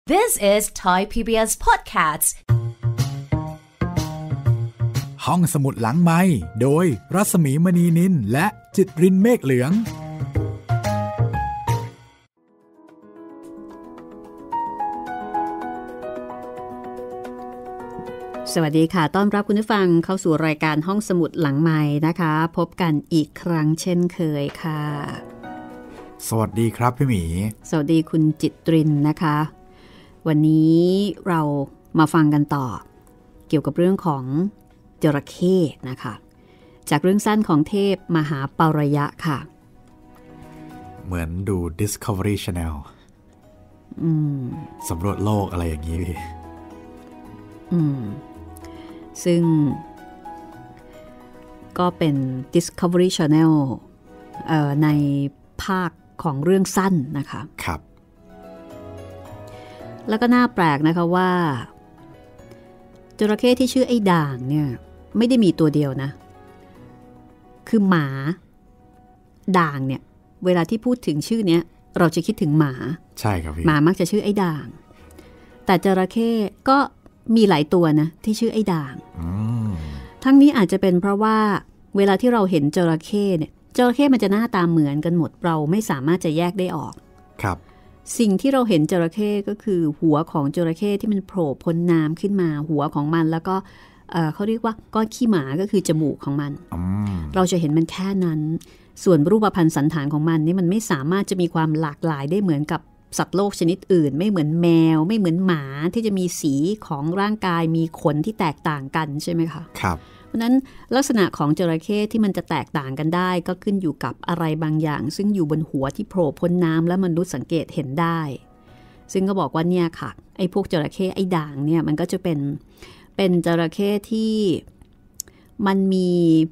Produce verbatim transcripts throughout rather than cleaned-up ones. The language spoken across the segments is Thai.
This is Thai พี บี เอส Podcast ห้องสมุดหลังไมค์โดยรัศมีมณีนินและจิตรินเมฆเหลืองสวัสดีค่ะต้อนรับคุณผู้ฟังเข้าสู่รายการห้องสมุดหลังไมค์นะคะพบกันอีกครั้งเช่นเคยค่ะสวัสดีครับพี่หมีสวัสดีคุณจิตรินนะคะวันนี้เรามาฟังกันต่อเกี่ยวกับเรื่องของจระเข้นะคะจากเรื่องสั้นของเทพมหาปารยะค่ะเหมือนดู Discovery Channel อืมสำรวจโลกอะไรอย่างนี้พี่อืมซึ่งก็เป็น Discovery Channel เอ่อในภาคของเรื่องสั้นนะคะครับแล้วก็น่าแปลกนะคะว่าจระเข้ที่ชื่อไอ้ด่างเนี่ยไม่ได้มีตัวเดียวนะคือหมาด่างเนี่ยเวลาที่พูดถึงชื่อเนี้ยเราจะคิดถึงหมาใช่ครับพี่หมามักจะชื่อไอ้ด่างแต่จระเข้ก็มีหลายตัวนะที่ชื่อไอ้ด่างทั้งนี้อาจจะเป็นเพราะว่าเวลาที่เราเห็นจระเข้เนี่ยจระเข้มันจะหน้าตาเหมือนกันหมดเราไม่สามารถจะแยกได้ออกครับสิ่งที่เราเห็นจระเข้ก็คือหัวของจระเข้ที่มันโผล่พ้นน้ำขึ้นมาหัวของมันแล้วก็เอ่อเขาเรียกว่าก้อนขี้หมาก็คือจมูกของมันเราจะเห็นมันแค่นั้นส่วนรูปพรรณสันฐานของมันนี่มันไม่สามารถจะมีความหลากหลายได้เหมือนกับสัตว์โลกชนิดอื่นไม่เหมือนแมวไม่เหมือนหมาที่จะมีสีของร่างกายมีขนที่แตกต่างกันใช่ไหมคะครับเพราะนั้นลักษณะของจระเข้ที่มันจะแตกต่างกันได้ก็ขึ้นอยู่กับอะไรบางอย่างซึ่งอยู่บนหัวที่โผล่พ้นน้ำและมนุษย์สังเกตเห็นได้ซึ่งก็บอกว่าเนี่ยค่ะไอ้พวกจระเข้ไอ้ด่างเนี่ยมันก็จะเป็นเป็นจระเข้ที่มันมี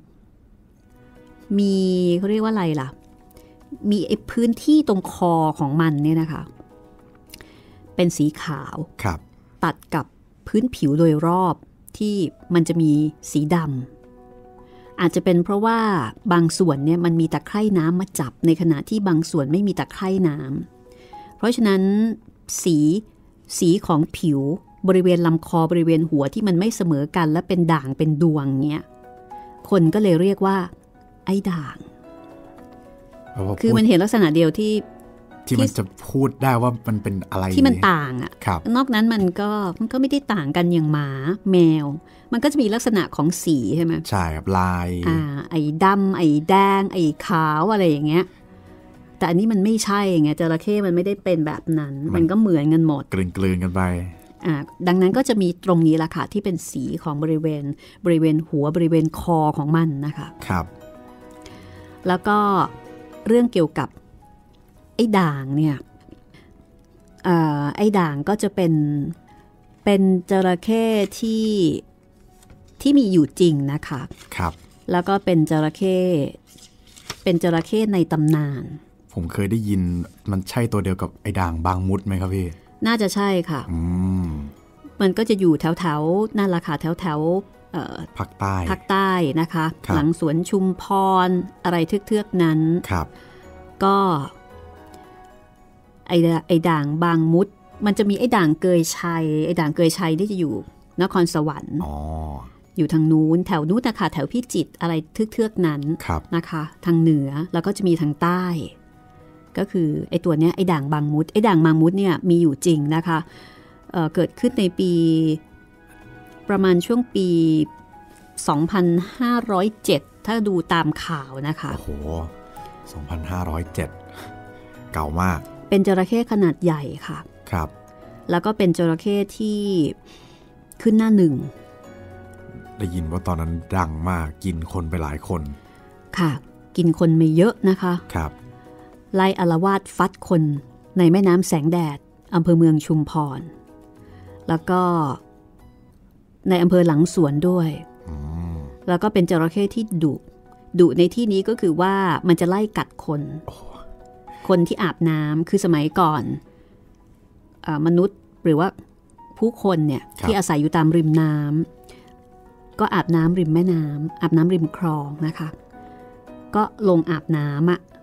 มีเขาเรียกว่าอะไรล่ะมีไอ้พื้นที่ตรงคอของมันเนี่ยนะคะเป็นสีขาวตัดกับพื้นผิวโดยรอบที่มันจะมีสีดำอาจจะเป็นเพราะว่าบางส่วนเนี่ยมันมีตะไคร่น้ำมาจับในขณะที่บางส่วนไม่มีตะไคร่น้ำเพราะฉะนั้นสีสีของผิวบริเวณลำคอบริเวณหัวที่มันไม่เสมอกันและเป็นด่างเป็นดวงเงี้ยคนก็เลยเรียกว่าไอ้ด่างคือมันเห็นลักษณะเดียวที่ที่มันจะพูดได้ว่ามันเป็นอะไรที่มันต่างอ่ะนอกนั้นมันก็มันก็ไม่ได้ต่างกันอย่างหมาแมวมันก็จะมีลักษณะของสีใช่ไหมใช่ครับลายอ่าไอ้ดำไอ้แดงไอ้ขาวอะไรอย่างเงี้ยแต่อันนี้มันไม่ใช่ไงจระเข้มันไม่ได้เป็นแบบนั้นมันก็เหมือนกันหมดกลืนๆกันไปอ่าดังนั้นก็จะมีตรงนี้แหละค่ะที่เป็นสีของบริเวณบริเวณหัวบริเวณคอของมันนะคะครับแล้วก็เรื่องเกี่ยวกับไอ้ด่างเนี่ยไอ้ด่างก็จะเป็นเป็นจระเข้ที่ที่มีอยู่จริงนะคะครับแล้วก็เป็นจระเข้เป็นจระเข้ในตำนานผมเคยได้ยินมันใช่ตัวเดียวกับไอ้ด่างบางมุดไหมครับพี่น่าจะใช่ค่ะอืมมันก็จะอยู่แถวแถวนั่นแหละค่ะแถวแถวภาคใต้ภาคใต้นะคะหลังสวนชุมพรอะไรเทือกๆนั้นครับก็ไอ้ไอ้ด่างบางมุดมันจะมีไอ้ด่างเกยชัยไอ้ด่างเกยชัยที่จะอยู่นครสวรรค์อ, อยู่ทางนู้นแถวนู้นนะคะแถวพิจิตรอะไรเทือกๆนั้นนะคะทางเหนือแล้วก็จะมีทางใต้ก็คือไอ้ตัวเนี้ยไอ้ด่างบางมุดไอ้ด่างบางมุดเนี่ยมีอยู่จริงนะคะ เอ่อ เกิดขึ้นในปีประมาณช่วงปีสองพันห้าร้อยเจ็ดถ้าดูตามข่าวนะคะโอ้โหสองพันห้าร้อยเจ็ดเก่ามากเป็นจระเข้ขนาดใหญ่ค่ะครับแล้วก็เป็นจระเข้ที่ขึ้นหน้าหนึ่งได้ยินว่าตอนนั้นดังมากกินคนไปหลายคนค่ะกินคนไม่เยอะนะคะครับไล่อาละวาดฟัดคนในแม่น้ำแสงแดดอำเภอเมืองชุมพรแล้วก็ในอำเภอหลังสวนด้วยแล้วก็เป็นจระเข้ที่ดุดุในที่นี้ก็คือว่ามันจะไล่กัดคนคนที่อาบน้ำคือสมัยก่อนเอ่อมนุษย์หรือว่าผู้คนเนี่ยที่อาศัยอยู่ตามริมน้ำก็อาบน้ำริมแม่น้ำอาบน้ำริมคลองนะคะก็ลงอาบน้ำอ่ะห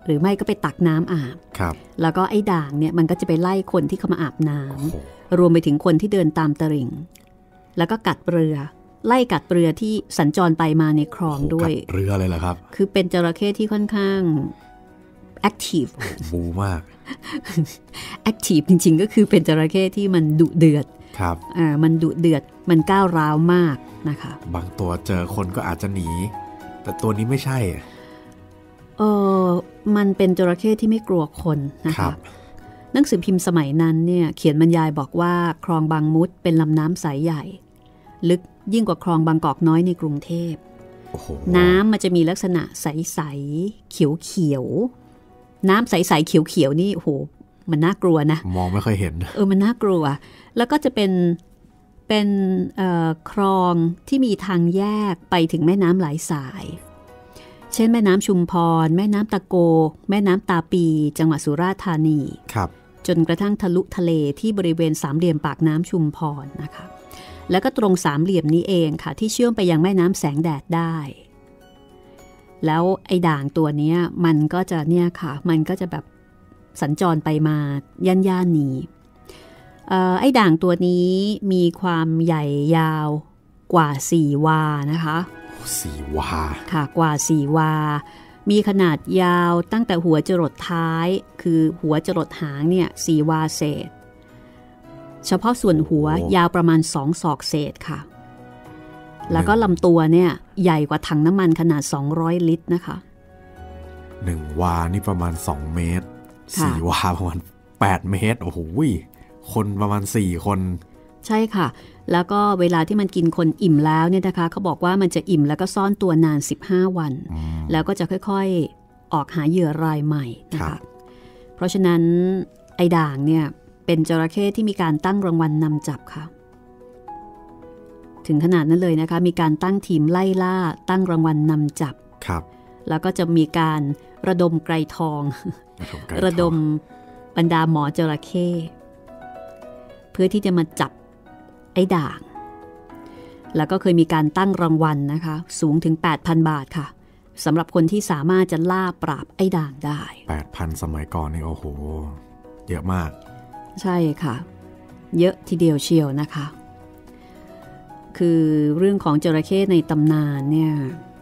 รือไม่ก็ไปตักน้ำอาบแล้วก็ไอ้ด่างเนี่ยมันก็จะไปไล่คนที่เข้ามาอาบน้ำรวมไปถึงคนที่เดินตามตลิ่งแล้วก็กัดเรือไล่กัดเรือที่สัญจรไปมาในคลองด้วยเรือเลยเหรอครับคือเป็นจระเข้ที่ค่อนข้างแอคทีฟบูมากแอคทีฟจริงๆก็คือเป็นจระเข้ที่มันดุเดือดครับอ่ามันดุเดือดมันก้าวร้าวมากนะคะบางตัวเจอคนก็อาจจะหนีแต่ตัวนี้ไม่ใช่เออมันเป็นจระเข้ที่ไม่กลัวคนนะคะหนังสือพิมพ์สมัยนั้นเนี่ยเขียนบรรยายบอกว่าคลองบางมุดเป็นลำน้ำสายใหญ่ลึกยิ่งกว่าคลองบางกอกน้อยในกรุงเทพน้ำมันจะมีลักษณะใสๆเขียวๆน้ำใสๆเขียวๆนี่โอ้โหมันน่ากลัวนะมองไม่ค่อยเห็นเออมันน่ากลัวแล้วก็จะเป็นเป็นคลองที่มีทางแยกไปถึงแม่น้ำหลายสายเช่นแม่น้ำชุมพรแม่น้ำตะโกแม่น้ำตาปีจังหวัดสุราษฎร์ธานีครับจนกระทั่งทะลุทะเลที่บริเวณสามเหลี่ยมปากน้ำชุมพรนะคะแล้วก็ตรงสามเหลี่ยมนี้เองค่ะที่เชื่อมไปยังแม่น้ำแสงแดดได้แล้วไอ้ด่างตัวนี้มันก็จะเนี่ยค่ะมันก็จะแบบสัญจรไปมาย่านย่านนี้ไอ้ด่างตัวนี้มีความใหญ่ยาวกว่าสี่วานะคะสี่วาค่ะกว่าสี่วามีขนาดยาวตั้งแต่หัวจรดท้ายคือหัวจรดหางเนี่ยสี่วาเศษเฉพาะส่วนหัวยาวประมาณสองศอกเศษค่ะแล้วก็ลำตัวเนี่ยใหญ่กว่าถังน้ำมันขนาดสองร้อยลิตรนะคะหนึ่งวานี่ประมาณสองเมตรสี่วาประมาณแปดเมตรโอ้โหคนประมาณสี่คนใช่ค่ะแล้วก็เวลาที่มันกินคนอิ่มแล้วเนี่ยนะคะเขาบอกว่ามันจะอิ่มแล้วก็ซ่อนตัวนานสิบห้าวันแล้วก็จะค่อยๆออกหาเหยื่อรายใหม่นะคะเพราะฉะนั้นไอ้ด่างเนี่ยเป็นจระเข้ที่มีการตั้งรางวัลนำจับค่ะถึงขนาดนั้นเลยนะคะมีการตั้งทีมไล่ล่าตั้งรางวัลนำจับครับแล้วก็จะมีการระดมไกรทองระดมบรรดาหมอจระเข้เพื่อที่จะมาจับไอ้ด่างแล้วก็เคยมีการตั้งรางวัลนะคะสูงถึง แปดพัน บาทค่ะสำหรับคนที่สามารถจะล่าปราบไอ้ด่างได้แปดพัน สมัยก่อนนี่โอ้โหเยอะมากใช่ค่ะเยอะทีเดียวเชียวนะคะคือเรื่องของจระเข้ในตำนานเนี่ย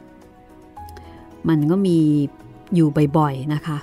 มันก็มีอยู่บ่อยๆนะคะ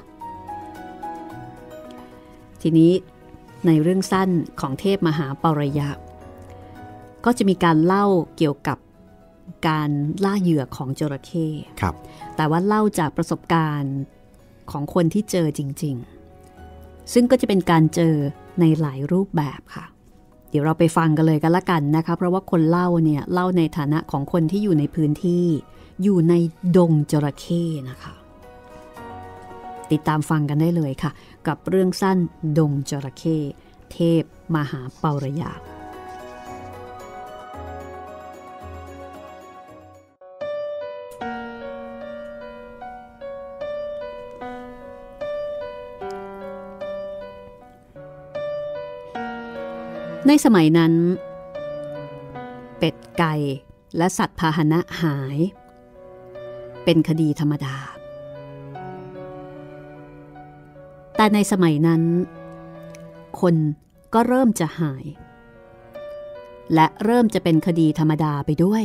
ทีนี้ในเรื่องสั้นของเทพมหาปรยะก็จะมีการเล่าเกี่ยวกับการล่าเหยื่อของจระเข้ครับแต่ว่าเล่าจากประสบการณ์ของคนที่เจอจริงๆซึ่งก็จะเป็นการเจอในหลายรูปแบบค่ะเดี๋ยวเราไปฟังกันเลยกันละกันนะคะเพราะว่าคนเล่าเนี่ยเล่าในฐานะของคนที่อยู่ในพื้นที่อยู่ในดงจระเข้นะคะติดตามฟังกันได้เลยค่ะกับเรื่องสั้นดงจระเข้เทพมหาปรยาในสมัยนั้นเป็ดไก่และสัตว์พาหนะหายเป็นคดีธรรมดาแต่ในสมัยนั้นคนก็เริ่มจะหายและเริ่มจะเป็นคดีธรรมดาไปด้วย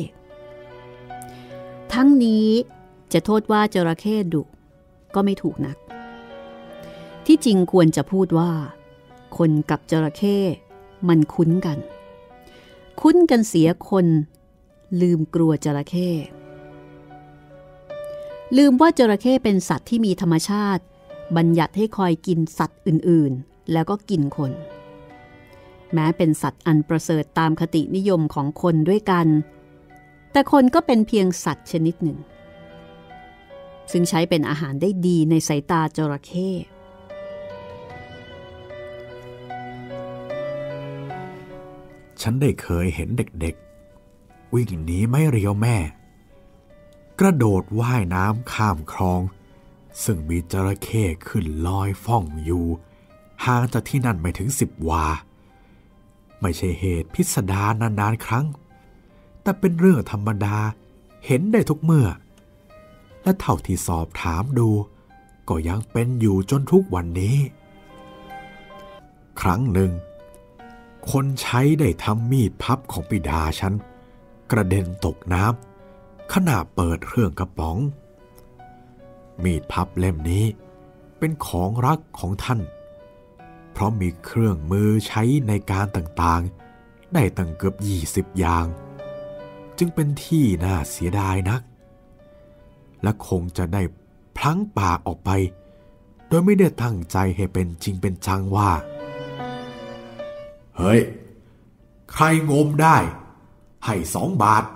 ทั้งนี้จะโทษว่าจระเข้ดุก็ไม่ถูกนักที่จริงควรจะพูดว่าคนกับจระเข้มันคุ้นกันคุ้นกันเสียคนลืมกลัวจระเข้ลืมว่าจระเข้เป็นสัตว์ที่มีธรรมชาติบัญญัติให้คอยกินสัตว์อื่นๆแล้วก็กินคนแม้เป็นสัตว์อันประเสริฐตามคตินิยมของคนด้วยกันแต่คนก็เป็นเพียงสัตว์ชนิดหนึ่งซึ่งใช้เป็นอาหารได้ดีในสายตาจระเข้ฉันได้เคยเห็นเด็กๆวิ่งหนีไม่เรียวแม่กระโดดว่ายน้ำข้ามคลองซึ่งมีจระเข้ขึ้นลอยฟ่องอยู่ห่างจากที่นั่นไม่ถึงสิบวาไม่ใช่เหตุพิสดารนานๆครั้งแต่เป็นเรื่องธรรมดาเห็นได้ทุกเมื่อและเท่าที่สอบถามดูก็ยังเป็นอยู่จนทุกวันนี้ครั้งหนึ่งคนใช้ได้ทำมีดพับของบิดาฉันกระเด็นตกน้ำขณะเปิดเครื่องกระป๋องมีดพับเล่มนี้เป็นของรักของท่านเพราะมีเครื่องมือใช้ในการต่างๆได้ตั้งเกือบยี่สิบอย่างจึงเป็นที่น่าเสียดายนักและคงจะได้พลั้งปากออกไปโดยไม่ได้ตั้งใจให้เป็นจริงเป็นจังว่าเฮ้ยใครงมได้ให้สองบาท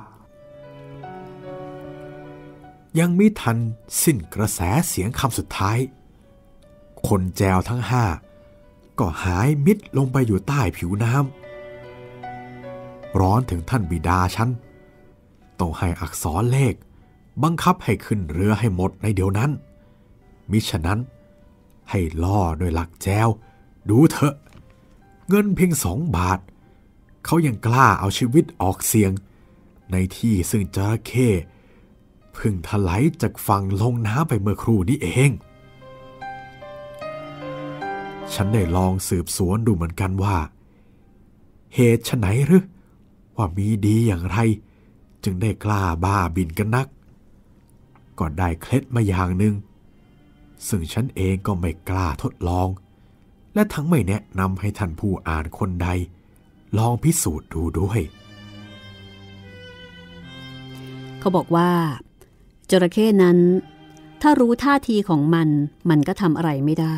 ยังไม่ทันสิ้นกระแสเสียงคำสุดท้ายคนแจวทั้งห้าก็หายมิดลงไปอยู่ใต้ผิวน้ำร้อนถึงท่านบิดาฉันต้องให้อักษรเลขบังคับให้ขึ้นเรือให้หมดในเดี๋ยวนั้นมิฉะนั้นให้ล่อด้วยหลักแจวดูเถอะเงินเพียงสองบาทเขายังกล้าเอาชีวิตออกเสี่ยงในที่ซึ่งจระเข้เพิ่งถลายจากฝั่งลงน้ำไปเมื่อครู่นี้เองฉันได้ลองสืบสวนดูเหมือนกันว่าเหตุไฉนหรือว่ามีดีอย่างไรจึงได้กล้าบ้าบินกันนักก็ได้เคล็ดมาอย่างหนึ่งซึ่งฉันเองก็ไม่กล้าทดลองและทั้งไม่แนะนำให้ท่านผู้อ่านคนใดลองพิสูจน์ดูด้วยเขาบอกว่าจระเข้นั้นถ้ารู้ท่าทีของมันมันก็ทำอะไรไม่ได้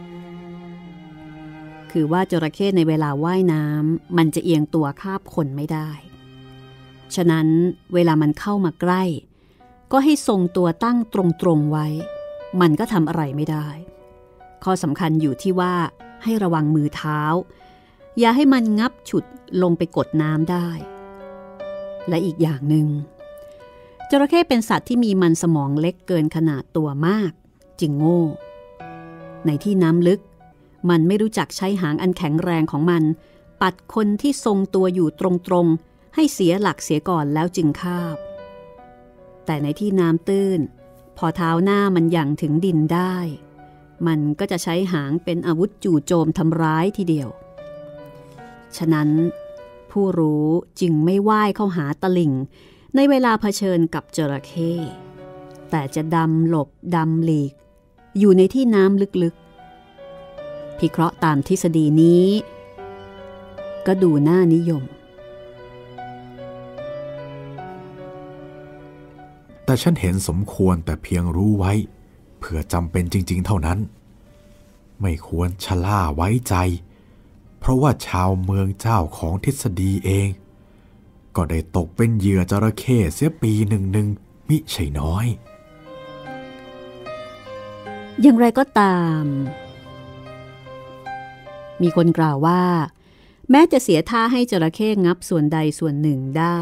คือว่าจระเข้ในเวลาว่ายน้ำมันจะเอียงตัวคาบคนไม่ได้ฉะนั้นเวลามันเข้ามาใกล้ก็ให้ทรงตัวตั้งตรงๆไว้มันก็ทำอะไรไม่ได้ข้อสำคัญอยู่ที่ว่าให้ระวังมือเท้าอย่าให้มันงับฉุดลงไปกดน้ำได้และอีกอย่างหนึ่งจระเข้เป็นสัตว์ที่มีมันสมองเล็กเกินขนาดตัวมากจึงโง่ในที่น้ำลึกมันไม่รู้จักใช้หางอันแข็งแรงของมันปัดคนที่ทรงตัวอยู่ตรงๆให้เสียหลักเสียก่อนแล้วจึงคาบแต่ในที่น้ำตื้นพอเท้าหน้ามันยั่งถึงดินได้มันก็จะใช้หางเป็นอาวุธจู่โจมทำร้ายทีเดียวฉะนั้นผู้รู้จึงไม่ว่ายเข้าหาตลิ่งในเวลาเผชิญกับจระเข้แต่จะดำหลบดำหลีกอยู่ในที่น้ำลึกๆพิเคราะห์ตามทฤษฎีนี้ก็ดูน่านิยมแต่ฉันเห็นสมควรแต่เพียงรู้ไว้เผื่อจำเป็นจริงๆเท่านั้นไม่ควรชะล่าไว้ใจเพราะว่าชาวเมืองเจ้าของทฤษฎีเองก็ได้ตกเป็นเหยื่อจระเข้เสียปีหนึ่งหนึ่งมิใช่น้อยอย่างไรก็ตามมีคนกล่าวว่าแม้จะเสียท่าให้จระเข้งับส่วนใดส่วนหนึ่งได้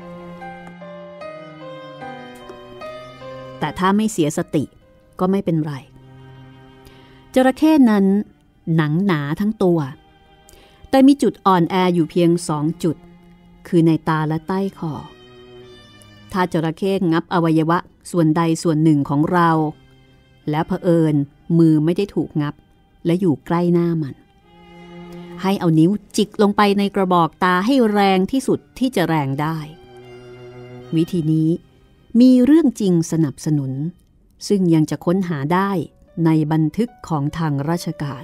แต่ถ้าไม่เสียสติก็ไม่เป็นไรจระเข้นั้นหนังหนาทั้งตัวแต่มีจุดอ่อนแออยู่เพียงสองจุดคือในตาและใต้คอถ้าจระเข้งับอวัยวะส่วนใดส่วนหนึ่งของเราแล้วเผอิญมือไม่ได้ถูกงับและอยู่ใกล้หน้ามันให้เอานิ้วจิกลงไปในกระบอกตาให้แรงที่สุดที่จะแรงได้วิธีนี้มีเรื่องจริงสนับสนุนซึ่งยังจะค้นหาได้ในบันทึกของทางราชการ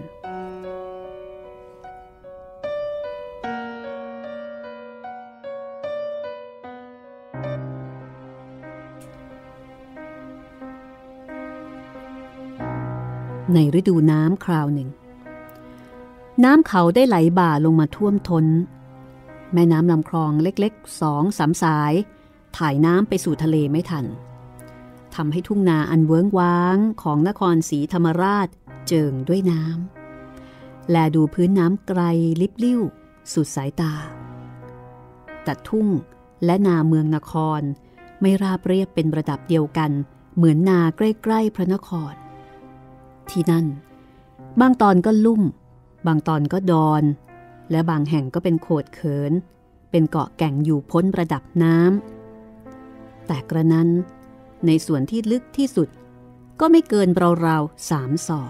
ในฤดูน้ำคราวหนึ่งน้ำเขาได้ไหลบ่าลงมาท่วมท้นแม่น้ำลำคลองเล็กๆสองสามสายถ่ายน้ำไปสู่ทะเลไม่ทันทำให้ทุ่งนาอันเวิ้งว้างของนครศรีธรรมราชเจิ่งด้วยน้ำแลดูพื้นน้ำไกลลิบลิ่วสุดสายตาแต่ทุ่งและนาเมืองนครไม่ราบเรียบเป็นระดับเดียวกันเหมือนนาใกล้ๆพระนครที่นั่นบางตอนก็ลุ่มบางตอนก็ดอนและบางแห่งก็เป็นโขดเขินเป็นเกาะแก่งอยู่พ้นระดับน้ำแต่กระนั้นในส่วนที่ลึกที่สุดก็ไม่เกินราวๆสามศอก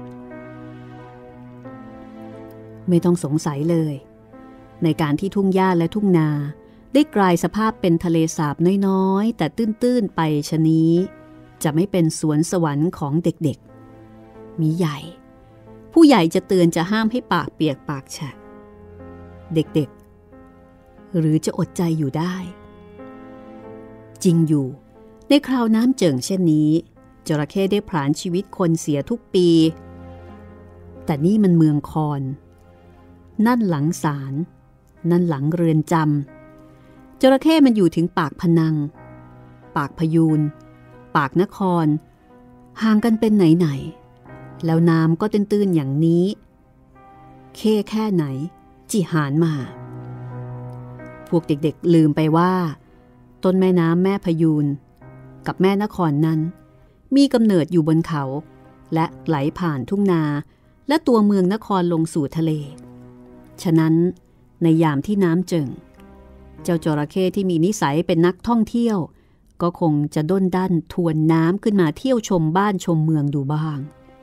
ไม่ต้องสงสัยเลยในการที่ทุ่งหญ้าและทุ่งนาได้กลายสภาพเป็นทะเลสาบน้อยๆแต่ตื้นๆไปชะนี้จะไม่เป็นสวนสวรรค์ของเด็กๆมีใหญ่ผู้ใหญ่จะเตือนจะห้ามให้ปากเปียกปากแฉะเด็กๆหรือจะอดใจอยู่ได้จริงอยู่ในคราวน้ำเจิ่งเช่นนี้จระเข้ได้ผลาญชีวิตคนเสียทุกปีแต่นี่มันเมืองคอนนั่นหลังศาลนั่นหลังเรือนจำจระเข้มันอยู่ถึงปากพนังปากพยูนปากนครห่างกันเป็นไหนๆแล้วน้ำก็ตื้นๆอย่างนี้เข้แค่ไหนจิหานมาพวกเด็กๆลืมไปว่าต้นแม่น้ำแม่พยูนกับแม่นครนั้นมีกำเนิดอยู่บนเขาและไหลผ่านทุ่งนาและตัวเมืองนครลงสู่ทะเลฉะนั้นในยามที่น้ำเจิ่งเจ้าจระเข้ที่มีนิสัยเป็นนักท่องเที่ยวก็คงจะด้นดันทวนน้ำขึ้นมาเที่ยวชมบ้านชมเมืองดูบ้าง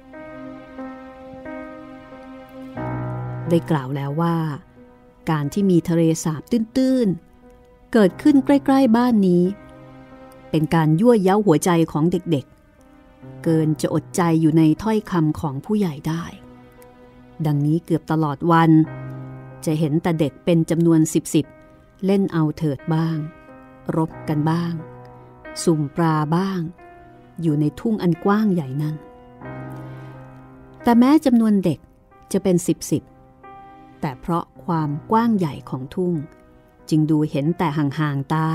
ได้กล่าวแล้วว่าการที่มีทะเลสาบตื้นๆเกิดขึ้นใกล้ๆบ้านนี้เป็นการยั่วเย้าหัวใจของเด็กๆเกินจะอดใจอยู่ในถ้อยคำของผู้ใหญ่ได้ดังนี้เกือบตลอดวันจะเห็นแต่เด็กเป็นจำนวนสิบสิบเล่นเอาเถิดบ้างรบกันบ้างสุ่มปลาบ้างอยู่ในทุ่งอันกว้างใหญ่นั้นแต่แม้จำนวนเด็กจะเป็นสิบสิบแต่เพราะความกว้างใหญ่ของทุ่งจึงดูเห็นแต่ห่างๆตา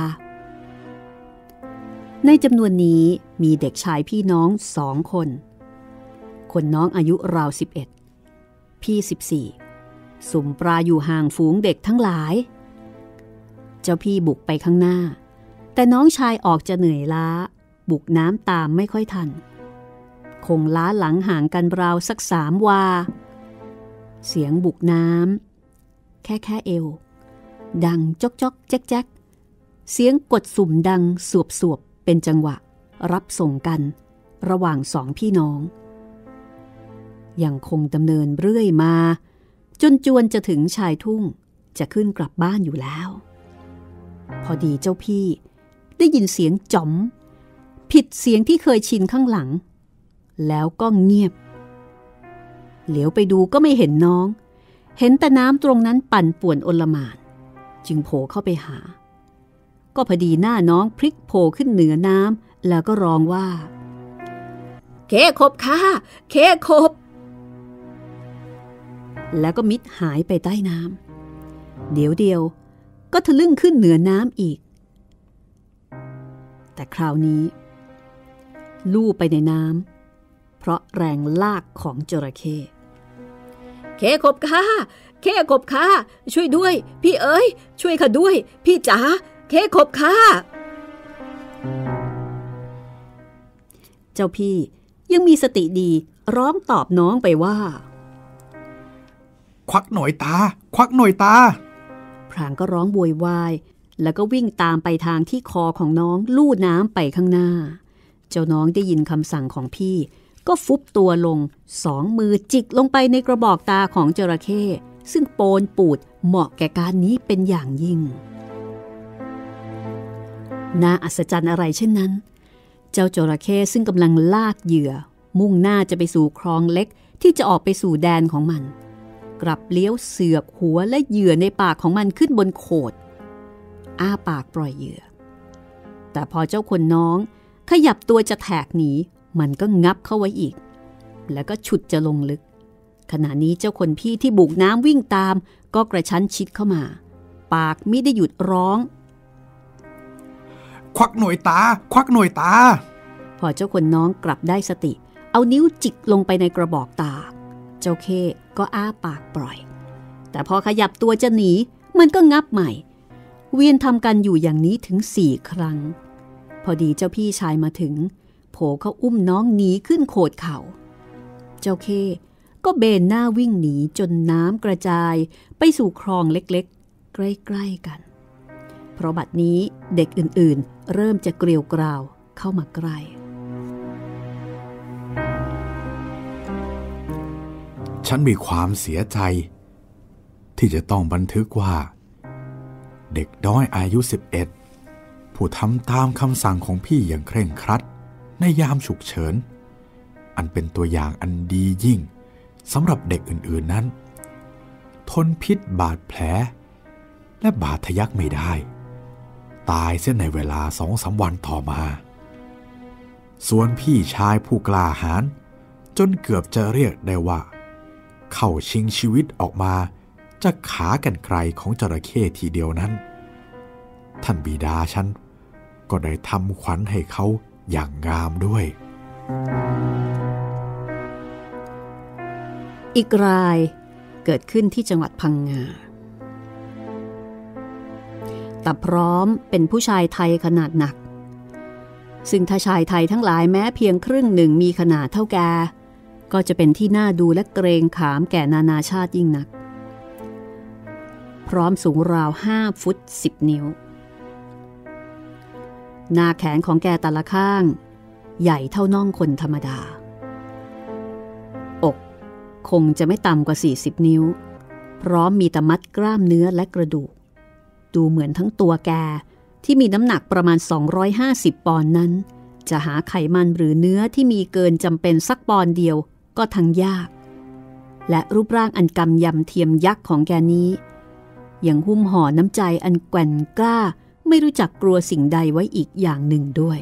ในจำนวนนี้มีเด็กชายพี่น้องสองคนคนน้องอายุราวสิบเอ็ดพี่สิบสี่สุ่มปลาอยู่ห่างฝูงเด็กทั้งหลายเจ้าพี่บุกไปข้างหน้าแต่น้องชายออกจะเหนื่อยล้าบุกน้ำตามไม่ค่อยทันคงล้าหลังห่างกันราวสักสามวาเสียงบุกน้ำแค่แค่เอวดังจ๊อกจ๊อกแจ๊กแจ๊กเสียงกดสุ่มดังสวบสวบเป็นจังหวะรับส่งกันระหว่างสองพี่น้องยังคงดำเนินเรื่อยมาจนจวนจะถึงชายทุ่งจะขึ้นกลับบ้านอยู่แล้วพอดีเจ้าพี่ได้ยินเสียงจ๋อมผิดเสียงที่เคยชินข้างหลังแล้วก็เงียบเหลียวไปดูก็ไม่เห็นน้องเห็นแต่น้ำตรงนั้นปั่นป่วนโอลหม่านจึงโผล่เข้าไปหาก็พอดีหน้าน้องพลิกโผล่ขึ้นเหนือน้ำแล้วก็ร้องว่าเคขบค่ะเคขบแล้วก็มิดหายไปใต้น้ำเดี๋ยวเดียวก็ทะลึ่งขึ้นเหนือน้ำอีกแต่คราวนี้ลู่ไปในน้ำเพราะแรงลากของจระเข้เคขบค่ะเคขบค่ะช่วยด้วยพี่เอ๋ยช่วยข้าด้วยพี่จ๋าเคขบค่ะเจ้าพี่ยังมีสติดีร้องตอบน้องไปว่าควักหน่อยตาควักหน่อยตาพรางก็ร้องโวยวายแล้วก็วิ่งตามไปทางที่คอของน้องลู่น้ำไปข้างหน้าเจ้าน้องได้ยินคำสั่งของพี่ก็ฟุบตัวลงสองมือจิกลงไปในกระบอกตาของจระเข้ซึ่งโปนปูดเหมาะแก่การนี้เป็นอย่างยิ่งน่าอัศจรรย์อะไรเช่นนั้นเจ้าจระเข้ซึ่งกำลังลากเหยื่อมุ่งหน้าจะไปสู่คลองเล็กที่จะออกไปสู่แดนของมันกลับเลี้ยวเสือกหัวและเหยื่อในปากของมันขึ้นบนโขดอ้าปากปล่อยเหยื่อแต่พอเจ้าคนน้องขยับตัวจะแถกหนีมันก็งับเข้าไว้อีกแล้วก็ฉุดจะลงลึกขณะนี้เจ้าคนพี่ที่บุกน้ำวิ่งตามก็กระชั้นชิดเข้ามาปากมิได้หยุดร้องควักหน่วยตาควักหน่วยตาพอเจ้าคนน้องกลับได้สติเอานิ้วจิกลงไปในกระบอกตาเจ้าเข้ก็อ้าปากปล่อยแต่พอขยับตัวจะหนีมันก็งับใหม่เวียนทำกันอยู่อย่างนี้ถึงสี่ครั้งพอดีเจ้าพี่ชายมาถึงโผล่เขาอุ้มน้องหนีขึ้นโขดเขาเจ้าเข้ก็เบนหน้าวิ่งหนีจนน้ำกระจายไปสู่คลองเล็กๆใกล้ๆกันเพราะบัดนี้เด็กอื่นๆเริ่มจะเกลียวกราวเข้ามาใกล้ฉันมีความเสียใจที่จะต้องบันทึกว่าเด็กน้อยอายุสิบเอ็ดผู้ทำตามคำสั่งของพี่อย่างเคร่งครัดในยามฉุกเฉินอันเป็นตัวอย่างอันดียิ่งสำหรับเด็กอื่นๆนั้นทนพิษบาดแผลและบาดทะยักไม่ได้ตายเสียในเวลาสองสามวันต่อมาส่วนพี่ชายผู้กล้าหาญจนเกือบจะเรียกได้ว่าเข้าชิงชีวิตออกมาจากขากรรไกรของจระเข้ทีเดียวนั้นท่านบิดาฉันก็ได้ทำขวัญให้เขาอย่างงามด้วยอีกรายเกิดขึ้นที่จังหวัดพังงาแต่พร้อมเป็นผู้ชายไทยขนาดหนักซึ่งถ้าชายไทยทั้งหลายแม้เพียงครึ่งหนึ่งมีขนาดเท่าแกก็จะเป็นที่น่าดูและเกรงขามแก่นานาชาติยิ่งนักพร้อมสูงราวห้าฟุตสิบนิ้วหน้าแขนของแกแต่ละข้างใหญ่เท่าน่องคนธรรมดาอกคงจะไม่ต่ำกว่าสี่สิบนิ้วพร้อมมีแต่มัดกล้ามเนื้อและกระดูกดูเหมือนทั้งตัวแกที่มีน้ำหนักประมาณสองร้อยห้าสิบปอนด์นั้นจะหาไขมันหรือเนื้อที่มีเกินจำเป็นสักปอนด์เดียวก็ทั้งยากและรูปร่างอันกำยำเทียมยักษ์ของแกนี้ยังหุ้มห่อน้ำใจอันแกว่งกล้าไม่รู้จักกลัวสิ่งใดไว้อีกอย่างหนึ่งด้วย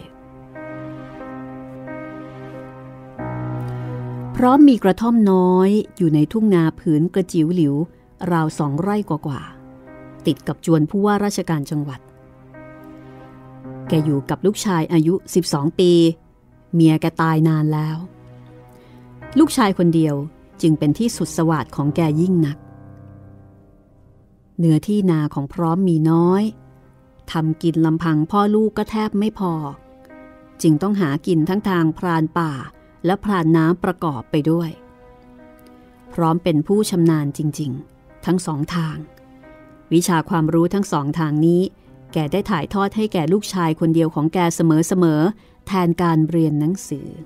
เพราะมีกระท่อมน้อยอยู่ในทุ่งนาผืนกระจิ๋วหลิวราวสองไร่กว่าๆติดกับจวนผู้ว่าราชการจังหวัดแกอยู่กับลูกชายอายุสิบสองปีเมียแกตายนานแล้วลูกชายคนเดียวจึงเป็นที่สุดสวัสดิ์ของแกยิ่งนักเนื้อที่นาของพร้อมมีน้อยทำกินลำพังพ่อลูกก็แทบไม่พอจึงต้องหากินทั้งทางพรานป่าและพรานน้ำประกอบไปด้วยพร้อมเป็นผู้ชำนาญจริงๆทั้งสองทางวิชาความรู้ทั้งสองทางนี้แกได้ถ่ายทอดให้แก่ลูกชายคนเดียวของแกเสมอๆแทนการเรียนหนังสือ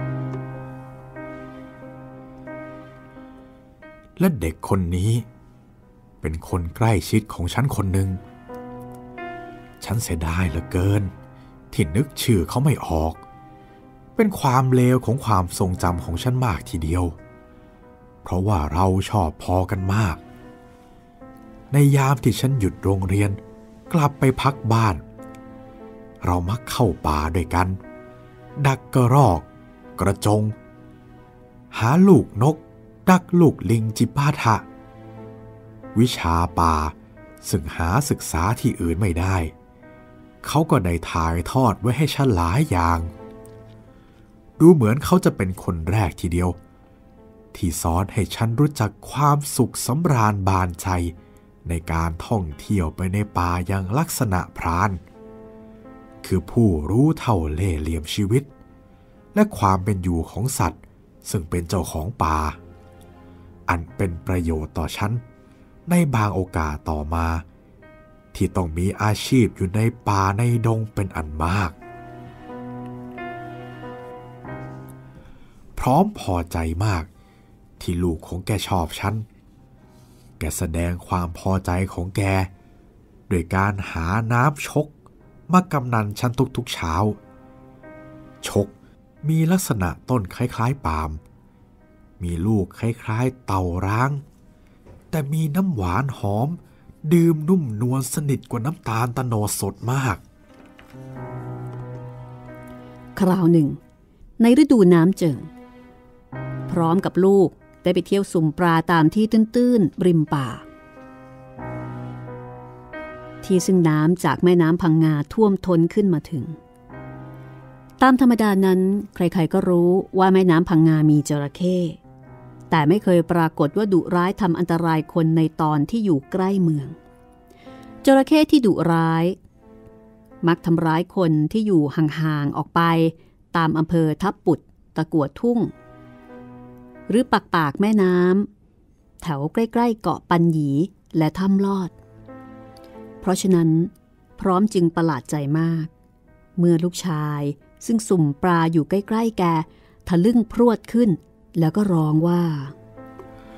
และเด็กคนนี้เป็นคนใกล้ชิดของฉันคนหนึ่งฉันเสียดายเหลือเกินที่นึกชื่อเขาไม่ออกเป็นความเลวของความทรงจำของฉันมากทีเดียวเพราะว่าเราชอบพอกันมากในยามที่ฉันหยุดโรงเรียนกลับไปพักบ้านเรามักเข้าป่าด้วยกันดักกระรอกกระจงหาลูกนกดักลูกลิงจิปาถะวิชาป่าซึ่งหาศึกษาที่อื่นไม่ได้เขาก็ได้ถ่ายทอดไว้ให้ฉันหลายอย่างดูเหมือนเขาจะเป็นคนแรกทีเดียวที่สอนให้ฉันรู้จักความสุขสำราญบานใจในการท่องเที่ยวไปในป่าอย่างลักษณะพรานคือผู้รู้เท่าเล่ห์เหลี่ยมชีวิตและความเป็นอยู่ของสัตว์ซึ่งเป็นเจ้าของป่าอันเป็นประโยชน์ต่อฉันในบางโอกาสต่อมาที่ต้องมีอาชีพอยู่ในป่าในดงเป็นอันมากพร้อมพอใจมากที่ลูกของแกชอบฉันแกแสดงความพอใจของแกโดยการหาน้ำชกมากำนันฉันทุกๆเช้าชกมีลักษณะต้นคล้ายๆปาล์มมีลูกคล้ายๆเต่าร้างแต่มีน้ำหวานหอมดื่มนุ่มนวลสนิทกว่าน้ำตาลตะโนดสดมากคราวหนึ่งในฤดูน้ำเจิ่งพร้อมกับลูกได้ไปเที่ยวสุ่มปลาตามที่ตื้นๆริมป่าที่ซึ่งน้ำจากแม่น้ำพังงาท่วมท้นขึ้นมาถึงตามธรรมดานั้นใครๆก็รู้ว่าแม่น้ำพังงามีจระเข้แต่ไม่เคยปรากฏว่าดุร้ายทำอันตรายคนในตอนที่อยู่ใกล้เมืองจระเข้ที่ดุร้ายมักทำร้ายคนที่อยู่ห่างๆออกไปตามอำเภอทับปุดตะกั่วทุ่งหรือปากปากแม่น้ำแถวใกล้ๆเกาะปันหยีและถ้ำลอดเพราะฉะนั้นพร้อมจึงประหลาดใจมากเมื่อลูกชายซึ่งสุ่มปลาอยู่ใกล้ๆแกทะลึ่งพรวดขึ้นแล้วก็ร้องว่า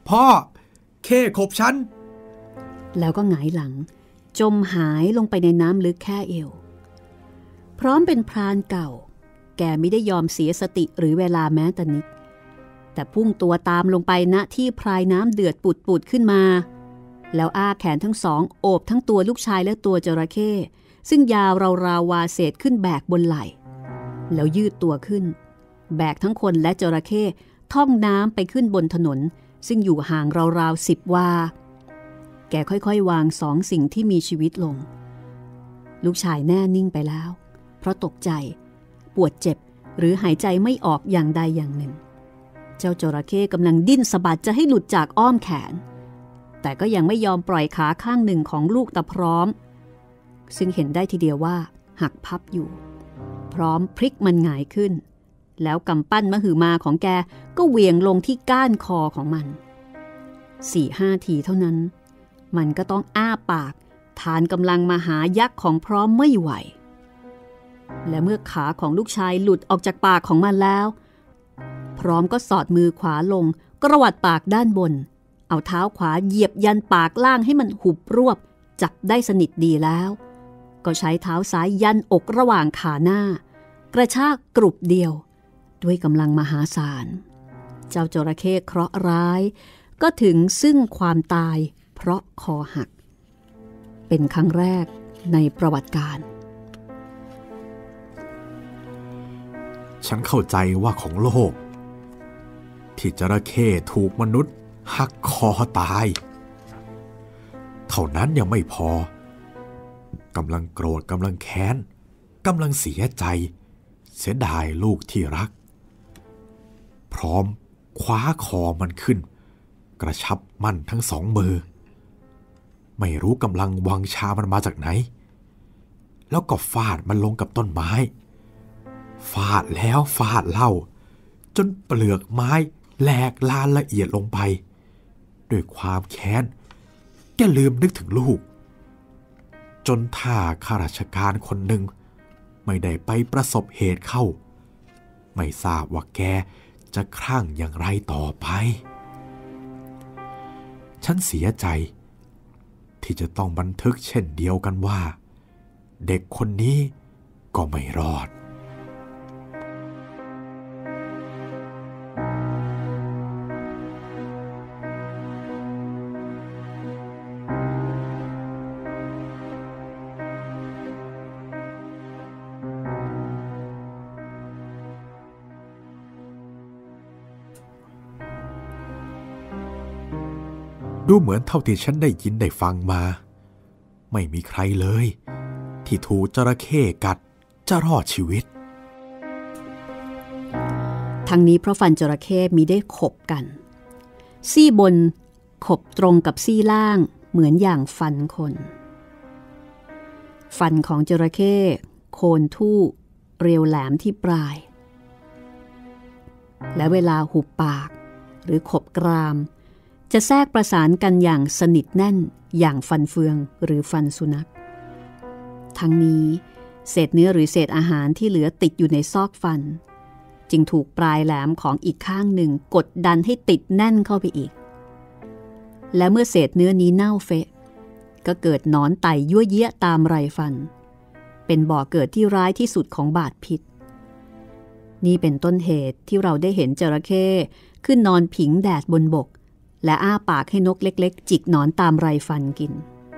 พ่อเข้ขบฉันแล้วก็หงายหลังจมหายลงไปในน้ำลึกแค่เอวพร้อมเป็นพรานเก่าแกไม่ได้ยอมเสียสติหรือเวลาแม้แต่นิดแต่พุ่งตัวตามลงไปณที่พรายน้ำเดือดปุดๆขึ้นมาแล้วอ้าแขนทั้งสองโอบทั้งตัวลูกชายและตัวจระเข้ซึ่งยาวราวๆวาเศษขึ้นแบกบนไหล่แล้วยืดตัวขึ้นแบกทั้งคนและจระเข้ท่องน้ำไปขึ้นบนถนนซึ่งอยู่ห่างราวๆสิบวาแกค่อยๆวางสองสิ่งที่มีชีวิตลงลูกชายแน่นิ่งไปแล้วเพราะตกใจปวดเจ็บหรือหายใจไม่ออกอย่างใดอย่างหนึ่งเจ้าจระเข้กำลังดิ้นสะบัดจะให้หลุดจากอ้อมแขนแต่ก็ยังไม่ยอมปล่อยขาข้างหนึ่งของลูกตะพร้อมซึ่งเห็นได้ทีเดียวว่าหักพับอยู่พร้อมพลิกมันหงายขึ้นแล้วกำปั้นมหึมาของแกก็เหวี่ยงลงที่ก้านคอของมันสี่ห้าทีเท่านั้นมันก็ต้องอ้าปากทานกำลังมหายักษ์ของพร้อมไม่ไหวและเมื่อขาของลูกชายหลุดออกจากปากของมันแล้วพร้อมก็สอดมือขวาลงกระวัดปากด้านบนเอาเท้าขวาเหยียบยันปากล่างให้มันหุบรวบจับได้สนิทดีแล้วก็ใช้เท้าซ้ายยันอกระหว่างขาหน้ากระชากกรุบเดียวด้วยกำลังมหาศาลเจ้าจระเข้เคราะห์ร้ายก็ถึงซึ่งความตายเพราะคอหักเป็นครั้งแรกในประวัติการฉันเข้าใจว่าของโลกที่จระเข้ถูกมนุษย์หักคอตายเท่านั้นยังไม่พอกำลังโกรธกำลังแค้นกำลังเสียใจเสียดายลูกที่รักพร้อมคว้าคอมันขึ้นกระชับมันทั้งสองมือไม่รู้กำลังวังชามันมาจากไหนแล้วก็ฟาดมันลงกับต้นไม้ฟาดแล้วฟาดเล่าจนเปลือกไม้แหลกลานละเอียดลงไปด้วยความแค้นแกลืมนึกถึงลูกจนถ้าข้าราชการคนหนึ่งไม่ได้ไปประสบเหตุเข้าไม่ทราบว่าแกจะคลั่งอย่างไรต่อไปฉันเสียใจที่จะต้องบันทึกเช่นเดียวกันว่าเด็กคนนี้ก็ไม่รอดดูเหมือนเท่าที่ฉันได้ยินได้ฟังมาไม่มีใครเลยที่ถูกจระเข้กัดจะรอดชีวิตทั้งนี้เพราะฟันจระเข้มีได้ขบกันซี่บนขบตรงกับซี่ล่างเหมือนอย่างฟันคนฟันของจระเข้โคนทู่เรียวแหลมที่ปลายและเวลาหุบปากหรือขบกรามจะแทรกประสานกันอย่างสนิทแน่นอย่างฟันเฟืองหรือฟันสุนัขทั้งนี้เศษเนื้อหรือเศษอาหารที่เหลือติดอยู่ในซอกฟันจึงถูกปลายแหลมของอีกข้างหนึ่งกดดันให้ติดแน่นเข้าไปอีกและเมื่อเศษเนื้อนี้เน่าเฟะก็เกิดหนอนไต่ยั่วเยี้ยตามไรฟันเป็นบ่อเกิดที่ร้ายที่สุดของบาดพิษนี่เป็นต้นเหตุที่เราได้เห็นจระเข้ขึ้นนอนผิงแดดบนบกและอ้าปากให้นกเล็กๆจิกหนอนตามไรฟันกิน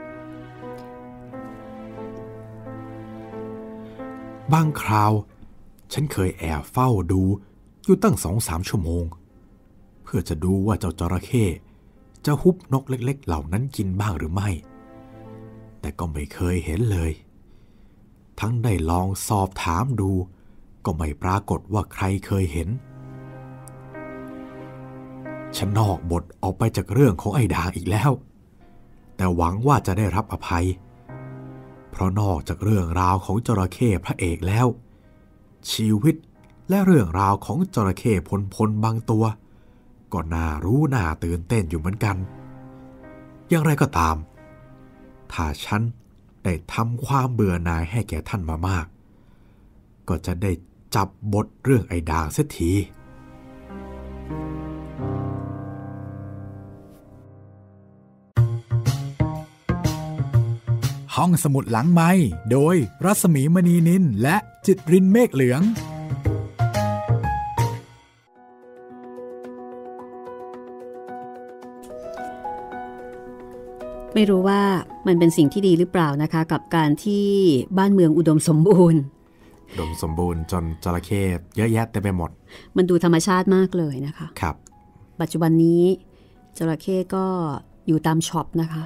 บางคราวฉันเคยแอบเฝ้าดูอยู่ตั้งสองสามชั่วโมงเพื่อจะดูว่าเจ้าจระเข้จะฮุบนกเล็กๆเหล่านั้นกินบ้างหรือไม่แต่ก็ไม่เคยเห็นเลยทั้งได้ลองสอบถามดูก็ไม่ปรากฏว่าใครเคยเห็นฉันนอกบทออกไปจากเรื่องของไอ้ด่างอีกแล้วแต่หวังว่าจะได้รับอภัยเพราะนอกจากเรื่องราวของจระเข้พระเอกแล้วชีวิตและเรื่องราวของจระเข้พลพลบางตัวก็น่ารู้น่าตื่นเต้นอยู่เหมือนกันอย่างไรก็ตามถ้าฉันได้ทำความเบื่อหน่ายให้แก่ท่านมามากก็จะได้จับบทเรื่องไอ้ด่างเสียทีห้องสมุดหลังไมค์โดยรัศมีมณีนินและจิตรินเมฆเหลืองไม่รู้ว่ามันเป็นสิ่งที่ดีหรือเปล่านะคะกับการที่บ้านเมืองอุดมสมบูรณ์อุดมสมบูรณ์จนจระเข้เยอะแยะเต็มไปหมดมันดูธรรมชาติมากเลยนะคะครับปัจจุบันนี้จระเข้ก็อยู่ตามช็อปนะคะ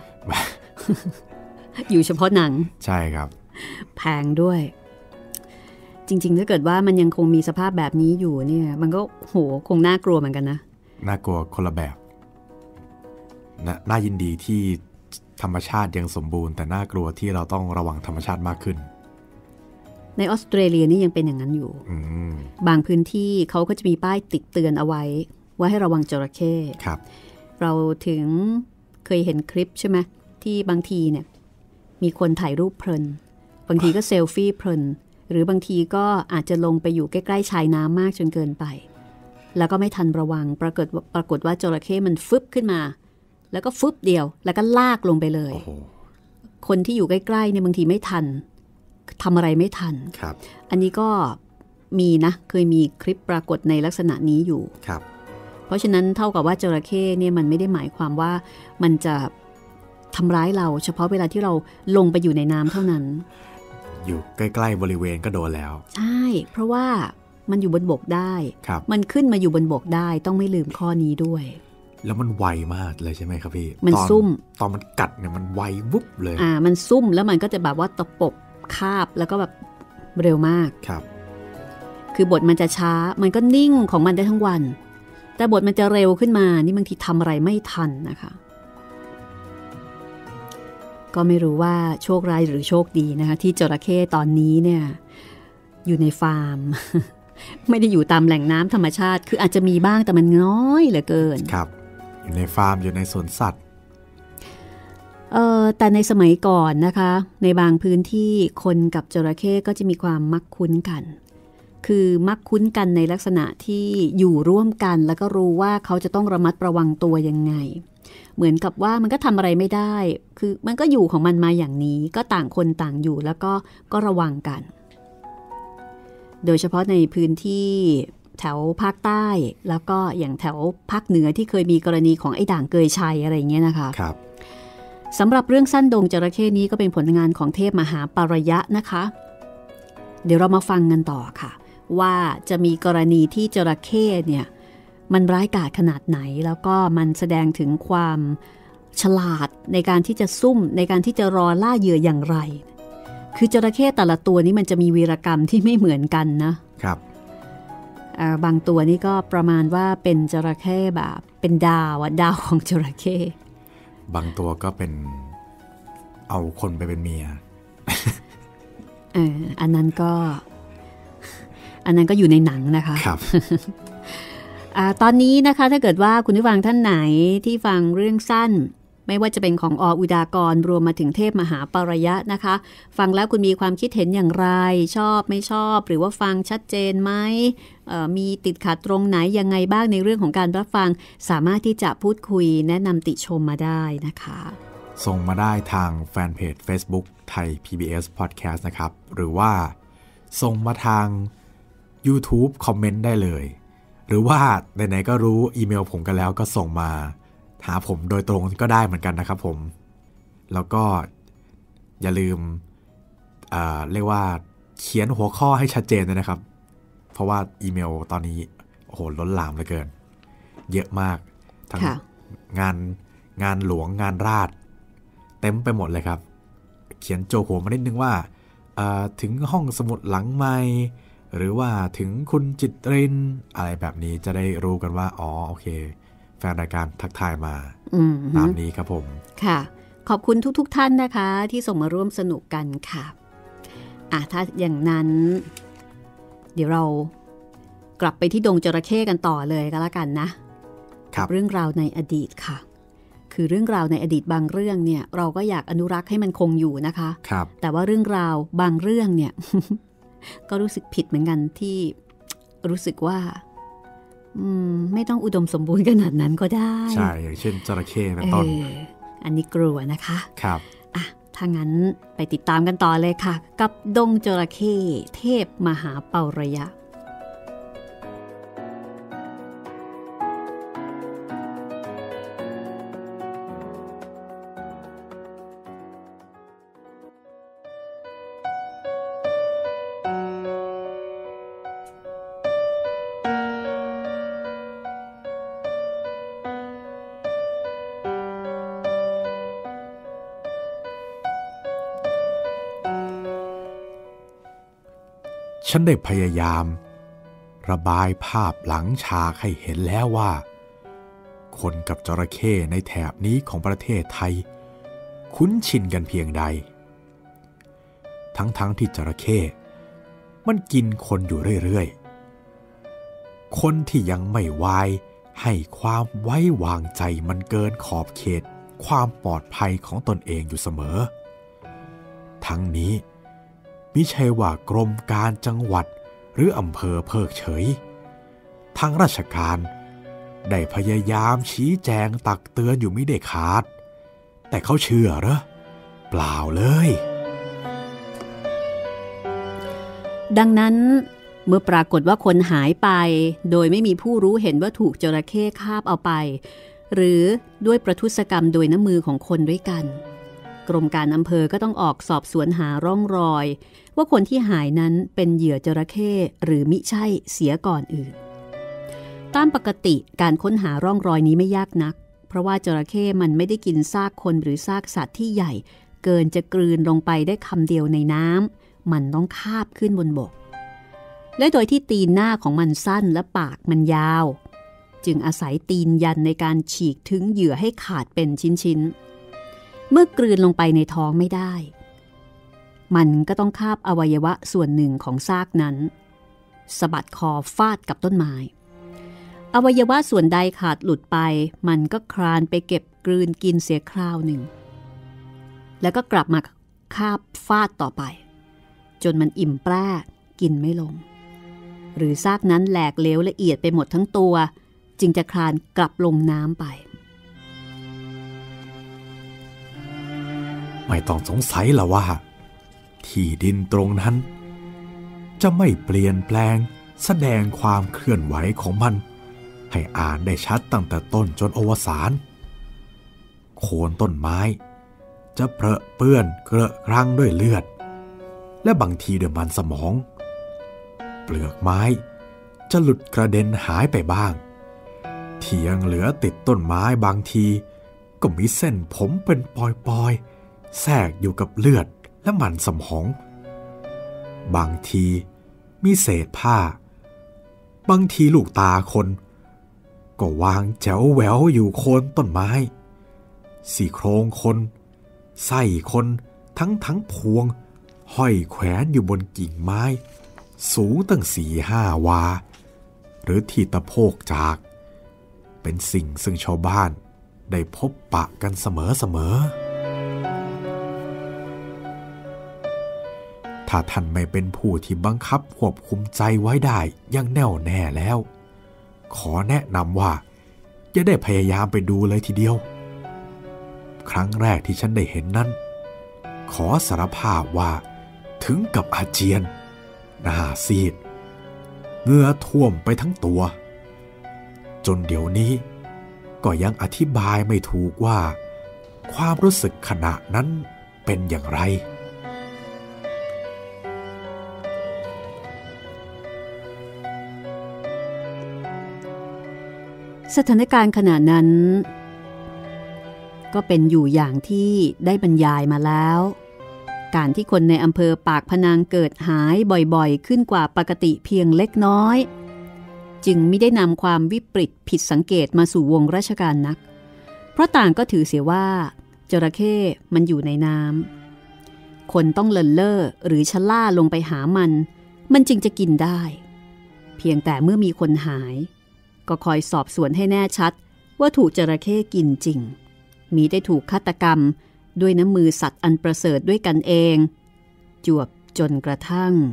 อยู่เฉพาะหนังใช่ครับแพงด้วยจริงๆถ้าเกิดว่ามันยังคงมีสภาพแบบนี้อยู่เนี่ยมันก็โหคงน่ากลัวเหมือนกันนะน่ากลัวคนละแบบนะน่ายินดีที่ธรรมชาติยังสมบูรณ์แต่น่ากลัวที่เราต้องระวังธรรมชาติมากขึ้นในออสเตรเลียนี่ยังเป็นอย่างนั้นอยู่บางพื้นที่เขาก็จะมีป้ายติดเตือนเอาไว้ว่าให้ระวังจระเข้ครับเราถึงเคยเห็นคลิปใช่ไหมที่บางทีเนี่ยมีคนถ่ายรูปเพลินบางทีก็เซลฟี่เพลินหรือบางทีก็อาจจะลงไปอยู่ใกล้ๆชายน้ำมากจนเกินไปแล้วก็ไม่ทันระวังปรากฏปรากฏว่าจระเข้มันฟึบขึ้นมาแล้วก็ฟึบเดียวแล้วก็ลากลงไปเลย oh. คนที่อยู่ใกล้ๆเนี่ยบางทีไม่ทันทำอะไรไม่ทันครับอันนี้ก็มีนะเคยมีคลิปปรากฏในลักษณะนี้อยู่ครับเพราะฉะนั้นเท่ากับว่าจระเข้เนี่ยมันไม่ได้หมายความว่ามันจะทำร้ายเราเฉพาะเวลาที่เราลงไปอยู่ในน้ำเท่านั้นอยู่ใกล้ๆบริเวณก็โดนแล้วใช่เพราะว่ามันอยู่บนบกได้มันขึ้นมาอยู่บนบกได้ต้องไม่ลืมข้อนี้ด้วยแล้วมันไวมากเลยใช่ไหมครับพี่มันซุ่มตอนมันกัดเนี่ยมันไววุบเลยอ่ามันซุ่มแล้วมันก็จะแบบว่าตะปบคาบแล้วก็แบบเร็วมากครับคือบทมันจะช้ามันก็นิ่งของมันได้ทั้งวันแต่บทมันจะเร็วขึ้นมานี่บางทีทำอะไรไม่ทันนะคะก็ไม่รู้ว่าโชคร้ายหรือโชคดีนะคะที่จระเข้ตอนนี้เนี่ยอยู่ในฟาร์ม ไม่ได้อยู่ตามแหล่งน้ำธรรมชาติคืออาจจะมีบ้างแต่มันน้อยเหลือเกินครับอยู่ในฟาร์มอยู่ในสวนสัตว์เออแต่ในสมัยก่อนนะคะในบางพื้นที่คนกับจระเข้ก็จะมีความมักคุ้นกันคือมักคุ้นกันในลักษณะที่อยู่ร่วมกันแล้วก็รู้ว่าเขาจะต้องระมัดระวังตัวยังไงเหมือนกับว่ามันก็ทำอะไรไม่ได้คือมันก็อยู่ของมันมาอย่างนี้ก็ต่างคนต่างอยู่แล้วก็ก็ระวังกันโดยเฉพาะในพื้นที่แถวภาคใต้แล้วก็อย่างแถวภาคเหนือที่เคยมีกรณีของไอ้ด่างเกยชัยอะไรอย่างเงี้ยนะคะครับสำหรับเรื่องสั้นดงจระเข้นี้ก็เป็นผลงานของเทพมหาปารยะนะคะเดี๋ยวเรามาฟังกันต่อค่ะว่าจะมีกรณีที่จระเข้เนี่ยมันร้ายกาจขนาดไหนแล้วก็มันแสดงถึงความฉลาดในการที่จะซุ่มในการที่จะรอล่าเหยื่ออย่างไรคือจระเข้แต่ละตัวนี้มันจะมีวีรกรรมที่ไม่เหมือนกันนะครับบางตัวนี่ก็ประมาณว่าเป็นจระเข้แบบเป็นดาวอะดาวของจระเข้บางตัวก็เป็นเอาคนไปเป็นเมียเอออันนั้นก็อันนั้นก็อยู่ในหนังนะคะครับตอนนี้นะคะถ้าเกิดว่าคุณผู้ฟังท่านไหนที่ฟังเรื่องสั้นไม่ว่าจะเป็นของอ.อุดากรรวมมาถึงเทพมหาปารยะนะคะฟังแล้วคุณมีความคิดเห็นอย่างไรชอบไม่ชอบหรือว่าฟังชัดเจนไหมมีติดขัดตรงไหนยังไงบ้างในเรื่องของการรับฟังสามารถที่จะพูดคุยแนะนำติชมมาได้นะคะส่งมาได้ทางแฟนเพจ Facebook ไทย พี บี เอส Podcast นะครับหรือว่าส่งมาทาง YouTube คอมเมนต์ได้เลยหรือว่าไหนๆก็รู้อีเมลผมกันแล้วก็ส่งมาหาผมโดยตรงก็ได้เหมือนกันนะครับผมแล้วก็อย่าลืมเอ่อเรียกว่าเขียนหัวข้อให้ชัดเจนเลยนะครับเพราะว่าอีเมลตอนนี้โอ้โหล้นหลามเหลือเกินเยอะมากทั้งงานงานหลวงงานราษฎร์เต็มไปหมดเลยครับเขียนโจหัวมานิดนึงว่าถึงห้องสมุดหลังไมค์หรือว่าถึงคุณจิตรินอะไรแบบนี้จะได้รู้กันว่าอ๋อโอเคแฟนรายการทักทายมาตามนี้ครับผมค่ะขอบคุณทุกๆ ท่านนะคะที่ส่งมาร่วมสนุกกันค่ะอ่ะถ้าอย่างนั้นเดี๋ยวเรากลับไปที่ดงจระเข้กันต่อเลยก็แล้วกันนะกับเรื่องราวในอดีตค่ะคือเรื่องราวในอดีตบางเรื่องเนี่ยเราก็อยากอนุรักษ์ให้มันคงอยู่นะคะครับแต่ว่าเรื่องราวบางเรื่องเนี่ย ก็รู้สึกผิดเหมือนกันที่รู้สึกว่าอืมไม่ต้องอุดมสมบูรณ์ขนาดนั้นก็ได้ใช่อย่างเช่นจระเข้เป็นต้นเอออันนี้กลัวนะคะครับอ่ะถ้างั้นไปติดตามกันต่อเลยค่ะกับดงจระเข้เทพมหาเปาระยะฉันได้พยายามระบายภาพหลังฉากให้เห็นแล้วว่าคนกับจระเข้ในแถบนี้ของประเทศไทยคุ้นชินกันเพียงใดทั้งๆ ท, ที่จระเข้มันกินคนอยู่เรื่อยๆคนที่ยังไม่วายให้ความไว้วางใจมันเกินขอบเขตความปลอดภัยของตนเองอยู่เสมอทั้งนี้มิใช่ว่ากรมการจังหวัดหรืออำเภอเพิกเฉยทางราชการได้พยายามชี้แจงตักเตือนอยู่มิได้ขาดแต่เขาเชื่อเหรอเปล่าเลยดังนั้นเมื่อปรากฏว่าคนหายไปโดยไม่มีผู้รู้เห็นว่าถูกจระเข้คาบเอาไปหรือด้วยประทุษกรรมโดยน้ำมือของคนด้วยกันกรมการอำเภอก็ต้องออกสอบสวนหาร่องรอยว่าคนที่หายนั้นเป็นเหยื่อจระเข้หรือมิใช่เสียก่อนอื่นตามปกติการค้นหาร่องรอยนี้ไม่ยากนักเพราะว่าจระเข้มันไม่ได้กินซากคนหรือซากสัตว์ที่ใหญ่เกินจะกลืนลงไปได้คำเดียวในน้ำมันต้องคาบขึ้นบนบกและโดยที่ตีนหน้าของมันสั้นและปากมันยาวจึงอาศัยตีนยันในการฉีกถึงเหยื่อให้ขาดเป็นชิ้นๆเมื่อกลืนลงไปในท้องไม่ได้มันก็ต้องคาบอวัยวะส่วนหนึ่งของซากนั้นสะบัดคอฟาดกับต้นไม้อวัยวะส่วนใดขาดหลุดไปมันก็คลานไปเก็บกลืนกินเสียคราวหนึ่งแล้วก็กลับมาคาบฟาดต่อไปจนมันอิ่มแปร่กินไม่ลงหรือซากนั้นแหลกเหลวละเอียดไปหมดทั้งตัวจึงจะคลานกลับลงน้ำไปไม่ต้องสงสัยละว่าที่ดินตรงนั้นจะไม่เปลี่ยนแปลงแสดงความเคลื่อนไหวของมันให้อ่านได้ชัดตั้งแต่ต้นจนอวสานโคนต้นไม้จะเปรอะเปื้อนเกลอะกรังด้วยเลือดและบางทีด้วยมันสมองเปลือกไม้จะหลุดกระเด็นหายไปบ้างเทียงเหลือติดต้นไม้บางทีก็มีเส้นผมเป็นปอยๆแทรกอยู่กับเลือดและมันสมองบางทีมีเศษผ้าบางทีลูกตาคนก็วางแจ๋วแหววอยู่โคนต้นไม้สี่โครงคนไส้คนทั้งทั้งพวงห้อยแขวนอยู่บนกิ่งไม้สูงตั้งสี่ห้าวาหรือที่ตะโพกจากเป็นสิ่งซึ่งชาวบ้านได้พบปะกันเสมอๆถ้าท่านไม่เป็นผู้ที่บังคับควบคุมใจไว้ได้อย่างแน่วแน่แล้วขอแนะนำว่าอย่าได้พยายามไปดูเลยทีเดียวครั้งแรกที่ฉันได้เห็นนั้นขอสารภาพว่าถึงกับอาเจียนหน้าซีดเหงื่อท่วมไปทั้งตัวจนเดี๋ยวนี้ก็ยังอธิบายไม่ถูกว่าความรู้สึกขณะนั้นเป็นอย่างไรสถานการณ์ขณะนั้นก็เป็นอยู่อย่างที่ได้บรรยายมาแล้วการที่คนในอำเภอปากพนังเกิดหายบ่อยๆขึ้นกว่าปกติเพียงเล็กน้อยจึงไม่ได้นำความวิปริตผิดสังเกตมาสู่วงราชการนักเพราะต่างก็ถือเสียว่าจระเข้มันอยู่ในน้ำคนต้องเลินเล่อหรือชะล่าลงไปหามันมันจึงจะกินได้เพียงแต่เมื่อมีคนหายก็คอยสอบสวนให้แน่ชัดว่าถูกจระเข้กินจริงมีได้ถูกฆาตกรรมด้วยน้ำมือสัตว์อันประเสริฐด้วยกันเองจวบจนกระทั่ง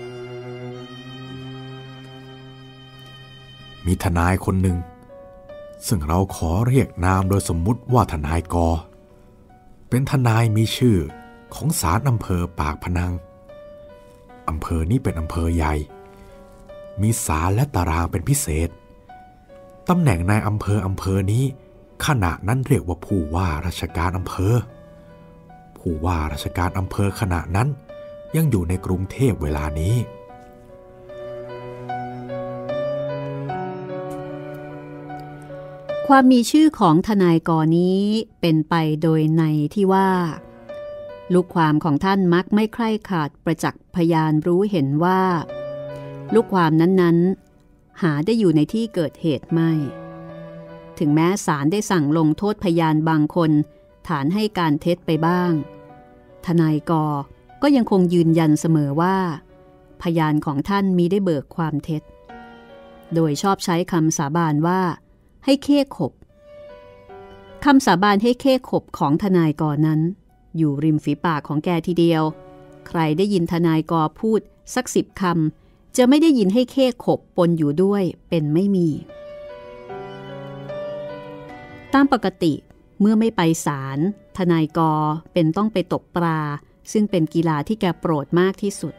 มีทนายคนหนึ่งซึ่งเราขอเรียกนามโดยสมมุติว่าทนายกอเป็นทนายมีชื่อของศาลอำเภอปากพนังอำเภอนี้เป็นอำเภอใหญ่มีศาลและตารางเป็นพิเศษตำแหน่งนายอำเภออำเภอนี้ขณะนั้นเรียกว่าผู้ว่าราชการอำเภอผู้ว่าราชการอำเภอขณะนั้นยังอยู่ในกรุงเทพเวลานี้ความมีชื่อของทนายกอนี้เป็นไปโดยในที่ว่าลูกความของท่านมักไม่ใคร่ขาดประจักษ์พยานรู้เห็นว่าลูกความนั้นๆหาได้อยู่ในที่เกิดเหตุไม่ถึงแม้ศาลได้สั่งลงโทษพยานบางคนฐานให้การเท็จไปบ้างทนายกอก็ยังคงยืนยันเสมอว่าพยานของท่านมิได้เบิกความเท็จโดยชอบใช้คำสาบานว่าให้เข้ขบคำสาบานให้เข้ขบของทนายกอนั้นอยู่ริมฝีปากของแกทีเดียวใครได้ยินทนายกอพูดสักสิบคำจะไม่ได้ยินให้เข้ขบปนอยู่ด้วยเป็นไม่มีตามปกติเมื่อไม่ไปศาลทนายกอเป็นต้องไปตกปลาซึ่งเป็นกีฬาที่แกโปรดมากที่สุด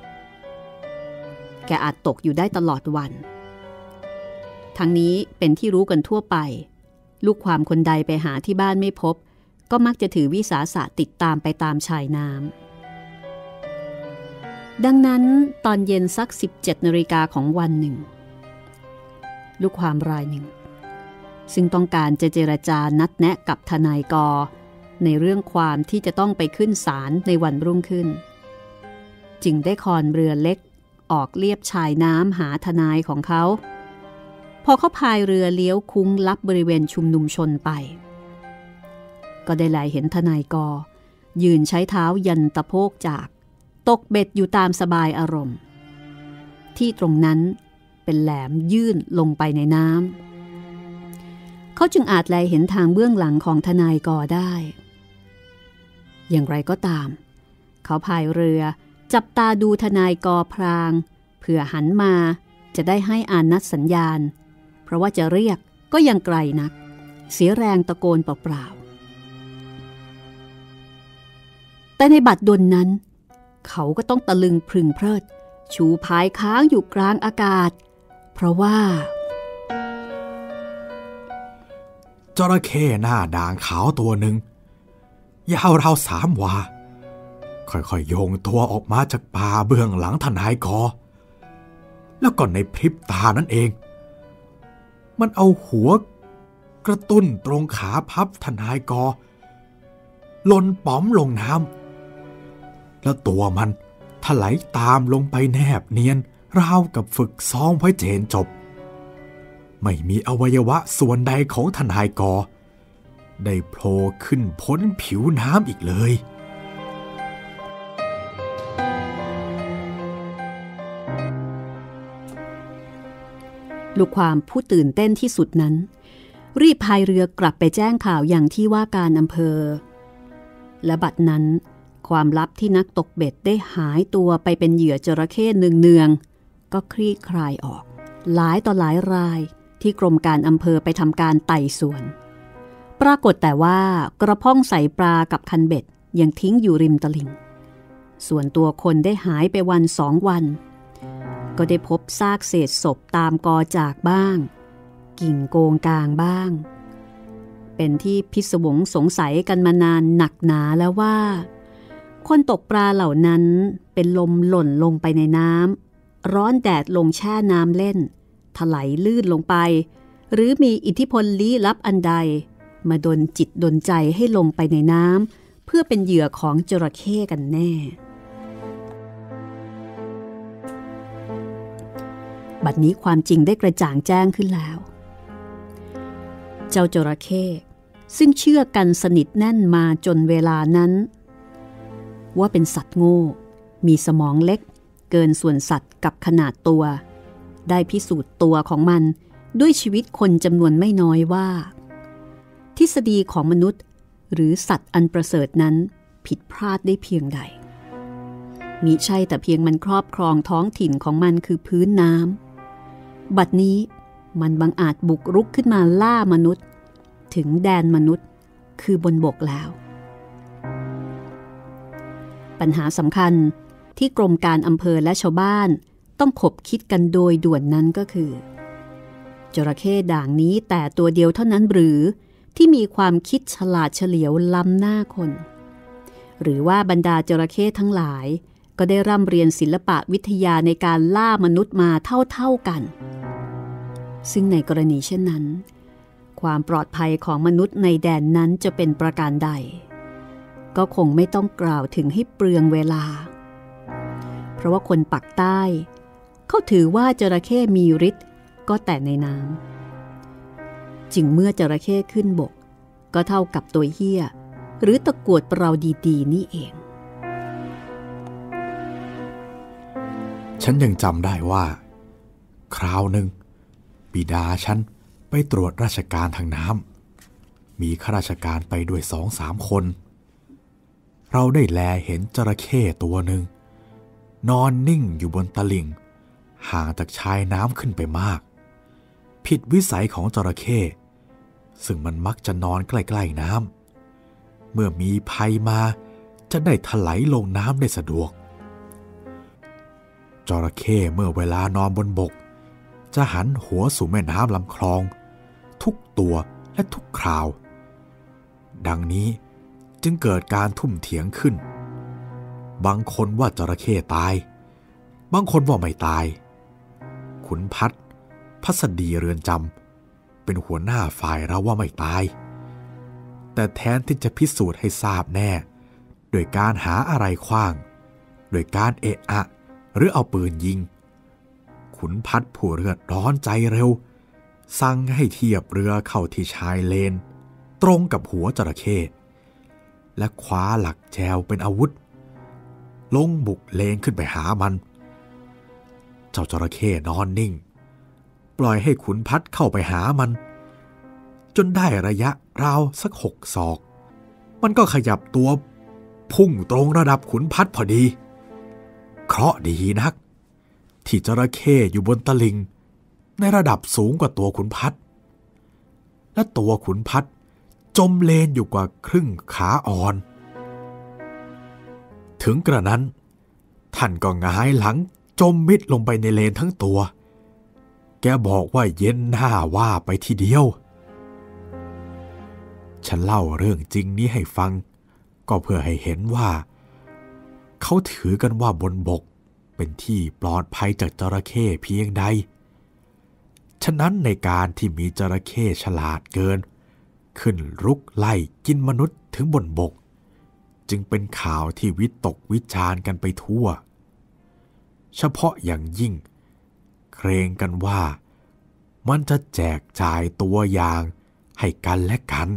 แกอาจตกอยู่ได้ตลอดวันทั้งนี้เป็นที่รู้กันทั่วไปลูกความคนใดไปหาที่บ้านไม่พบก็มักจะถือวิสาสะติดตามไปตามชายน้ำดังนั้นตอนเย็นสักสิบเจ็ดนาฬิกาของวันหนึ่งลูกความรายหนึ่งซึ่งต้องการจะเจรจานัดแนะกับทนายกอในเรื่องความที่จะต้องไปขึ้นศาลในวันรุ่งขึ้นจึงได้คอนเรือเล็กออกเลียบชายน้ำหาทนายของเขาพอเขาพายเรือเลี้ยวคุ้งลับบริเวณชุมนุมชนไปก็ได้แลเห็นทนายกอยืนใช้เท้ายันตะโพกจากตกเบ็ดอยู่ตามสบายอารมณ์ที่ตรงนั้นเป็นแหลมยื่นลงไปในน้ำเขาจึงอาจแลเห็นทางเบื้องหลังของทนายกอได้อย่างไรก็ตามเขาพายเรือจับตาดูทนายกอพรางเผื่อหันมาจะได้ให้อานัดสัญญาณเพราะว่าจะเรียกก็ยังไกลนักเสียแรงตะโกนเปล่าๆแต่ในบัดดลนั้นเขาก็ต้องตะลึงพรึงเพลิดชูพายค้างอยู่กลางอากาศเพราะว่าจระเข้หน้าด่างขาวตัวหนึ่งยาวราวสามวาค่อยๆโยงตัวออกมาจากป่าเบื้องหลังทนายกอแล้วก็ในพริบตานั่นเองมันเอาหัวกระตุ้นตรงขาพับทนายกอหล่นป๋อมลงน้ำแล้วตัวมันถลายตามลงไปแนบเนียนราวกับฝึกซ้อมไว้เจนจบไม่มีอวัยวะส่วนใดของทนายกอได้โผล่ขึ้นพ้นผิวน้ำอีกเลยลูกความผู้ตื่นเต้นที่สุดนั้นรีบพายเรือกลับไปแจ้งข่าวอย่างที่ว่าการอำเภอและบัดนั้นความลับที่นักตกเบ็ดได้หายตัวไปเป็นเหยื่อจระเข้เนืองๆก็คลี่คลายออกหลายต่อหลายรายที่กรมการอำเภอไปทำการไต่สวนปรากฏแต่ว่ากระพ้องใส่ปลากับคันเบ็ดยังทิ้งอยู่ริมตลิ่งส่วนตัวคนได้หายไปวันสองวันก็ได้พบซากเศษศพตามกอจากบ้างกิ่งโกงกลางบ้างเป็นที่พิศวงสงสัยกันมานานหนักหนาแล้วว่าคนตกปลาเหล่านั้นเป็นลมหล่นลงไปในน้ำร้อนแดดลงแช่น้ำเล่นถลายลื่นลงไปหรือมีอิทธิพลลี้ลับอันใดมาดลจิตดลใจให้ลงไปในน้ำเพื่อเป็นเหยื่อของจระเข้กันแน่บัดนี้ความจริงได้กระจ่างแจ้งขึ้นแล้วเจ้าจระเข้ซึ่งเชื่อกันสนิทแน่นมาจนเวลานั้นว่าเป็นสัตว์โง่มีสมองเล็กเกินส่วนสัตว์กับขนาดตัวได้พิสูจน์ตัวของมันด้วยชีวิตคนจำนวนไม่น้อยว่าทฤษฎีของมนุษย์หรือสัตว์อันประเสริฐนั้นผิดพลาดได้เพียงใดมิใช่แต่เพียงมันครอบครองท้องถิ่นของมันคือพื้นน้ำบัดนี้มันบังอาจบุกรุกขึ้นมาล่ามนุษย์ถึงแดนมนุษย์คือบนบกแล้วปัญหาสำคัญที่กรมการอำเภอและชาวบ้านต้องขบคิดกันโดยด่วนนั้นก็คือจระเข้ด่างนี้แต่ตัวเดียวเท่านั้นหรือที่มีความคิดฉลาดเฉลียวล้ำหน้าคนหรือว่าบรรดาจระเข้ทั้งหลายก็ได้ร่ำเรียนศิลปะวิทยาในการล่ามนุษย์มาเท่าๆกันซึ่งในกรณีเช่นนั้นความปลอดภัยของมนุษย์ในแดนนั้นจะเป็นประการใดก็คงไม่ต้องกล่าวถึงให้เปลืองเวลาเพราะว่าคนปักใต้เขาถือว่าจระเข้มีฤทธิ์ก็แต่ในน้ำจึงเมื่อจระเข้ขึ้นบกก็เท่ากับตัวเหี้ยหรือตะกรวดเปราดีๆนี่เองฉันยังจำได้ว่าคราวหนึ่งบิดาฉันไปตรวจราชการทางน้ำมีข้าราชการไปด้วยสองสามคนเราได้แลเห็นจระเข้ตัวหนึ่งนอนนิ่งอยู่บนตลิ่งห่างจากชายน้ำขึ้นไปมากผิดวิสัยของจระเข้ซึ่งมันมักจะนอนใกล้ๆน้ำเมื่อมีภัยมาจะได้ถลายลงน้ำได้สะดวกจระเข้เมื่อเวลานอนบนบกจะหันหัวสู่แม่น้ำลำคลองทุกตัวและทุกคราวดังนี้จึงเกิดการทุ่มเถียงขึ้นบางคนว่าจระเข้ตายบางคนว่าไม่ตายขุนพัดพัสดีเรือนจำเป็นหัวหน้าฝ่ายเราว่าไม่ตายแต่แทนที่จะพิสูจน์ให้ทราบแน่โดยการหาอะไรขว้างโดยการเอะอะหรือเอาปืนยิงขุนพัดผู้เลือดร้อนใจเร็วสั่งให้เทียบเรือเข้าที่ชายเลนตรงกับหัวจระเข้และคว้าหลักแจวเป็นอาวุธลงบุกเลนขึ้นไปหามันเจ้าจระเข้นอนนิ่งปล่อยให้ขุนพัดเข้าไปหามันจนได้ระยะราวสักหกศอกมันก็ขยับตัวพุ่งตรงระดับขุนพัดพอดีเคราะห์ดีนักที่จระเข้อยู่บนตลิ่งในระดับสูงกว่าตัวขุนพัดและตัวขุนพัดจมเลนอยู่กว่าครึ่งขาอ่อนถึงกระนั้นท่านก็หงายหลังจมมิดลงไปในเลนทั้งตัวแกบอกว่าเย็นหน้าว่าไปทีเดียวฉันเล่าเรื่องจริงนี้ให้ฟังก็เพื่อให้เห็นว่าเขาถือกันว่าบนบกเป็นที่ปลอดภัยจากจระเข้เพียงใดฉะนั้นในการที่มีจระเข้ฉลาดเกินขึ้นรุกไล่กินมนุษย์ถึงบนบกจึงเป็นข่าวที่วิตกวิจารณ์กันไปทั่วเฉพาะอย่างยิ่งเกรงกันว่ามันจะแจกจ่ายตัวอย่างให้กันและกัน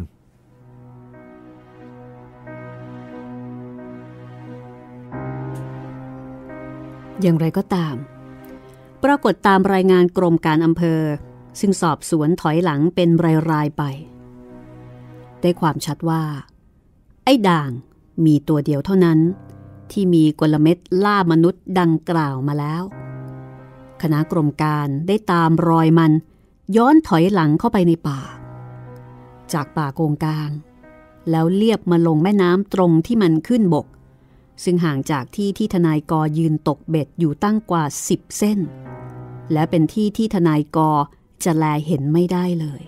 อย่างไรก็ตามปรากฏตามรายงานกรมการอำเภอซึ่งสอบสวนถอยหลังเป็นรายๆไปได้ความชัดว่าไอ้ด่างมีตัวเดียวเท่านั้นที่มีกลเม็ดล่ามนุษย์ดังกล่าวมาแล้วคณะกรมการได้ตามรอยมันย้อนถอยหลังเข้าไปในป่าจากป่าโกงกางแล้วเลียบมาลงแม่น้ำตรงที่มันขึ้นบกซึ่งห่างจากที่ที่ทนายกยืนตกเบ็ดอยู่ตั้งกว่าสิบเส้นและเป็นที่ที่ทนายกจะแลเห็นไม่ได้เลย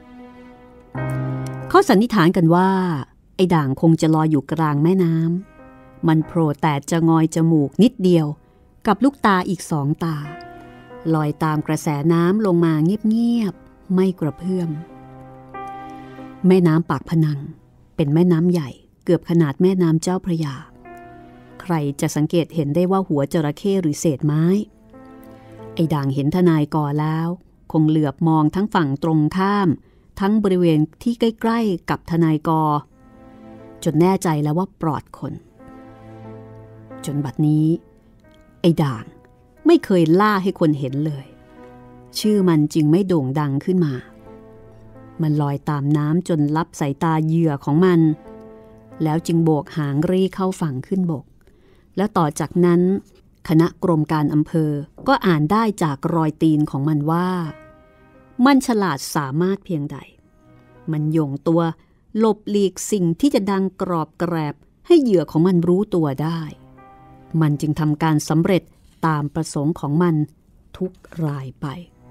เขาสันนิษฐานกันว่าไอ้ด่างคงจะลอยอยู่กลางแม่น้ำมันโผล่แต่จะงอยจมูกนิดเดียวกับลูกตาอีกสองตาลอยตามกระแสน้ำลงมาเงียบๆไม่กระเพื่อมแม่น้ำปากพนังเป็นแม่น้ำใหญ่เกือบขนาดแม่น้ำเจ้าพระยาใครจะสังเกตเห็นได้ว่าหัวจระเข้หรือเศษไม้ไอ้ด่างเห็นทนายกแล้วคงเหลือบมองทั้งฝั่งตรงข้ามทั้งบริเวณที่ใกล้ๆกับทนายกจนแน่ใจแล้วว่าปลอดคนจนบัดนี้ไอ้ด่างไม่เคยล่าให้คนเห็นเลยชื่อมันจึงไม่โด่งดังขึ้นมามันลอยตามน้ำจนลับสายตาเหยื่อของมันแล้วจึงโบกหางรีเข้าฝั่งขึ้นบกแล้วต่อจากนั้นคณะกรมการอำเภอก็อ่านได้จากรอยตีนของมันว่ามันฉลาดสามารถเพียงใดมันหย่งตัวหลบหลีกสิ่งที่จะดังกรอบแกรบให้เหยื่อของมันรู้ตัวได้มันจึงทำการสำเร็จตามประสงค์ของมันทุกรายไป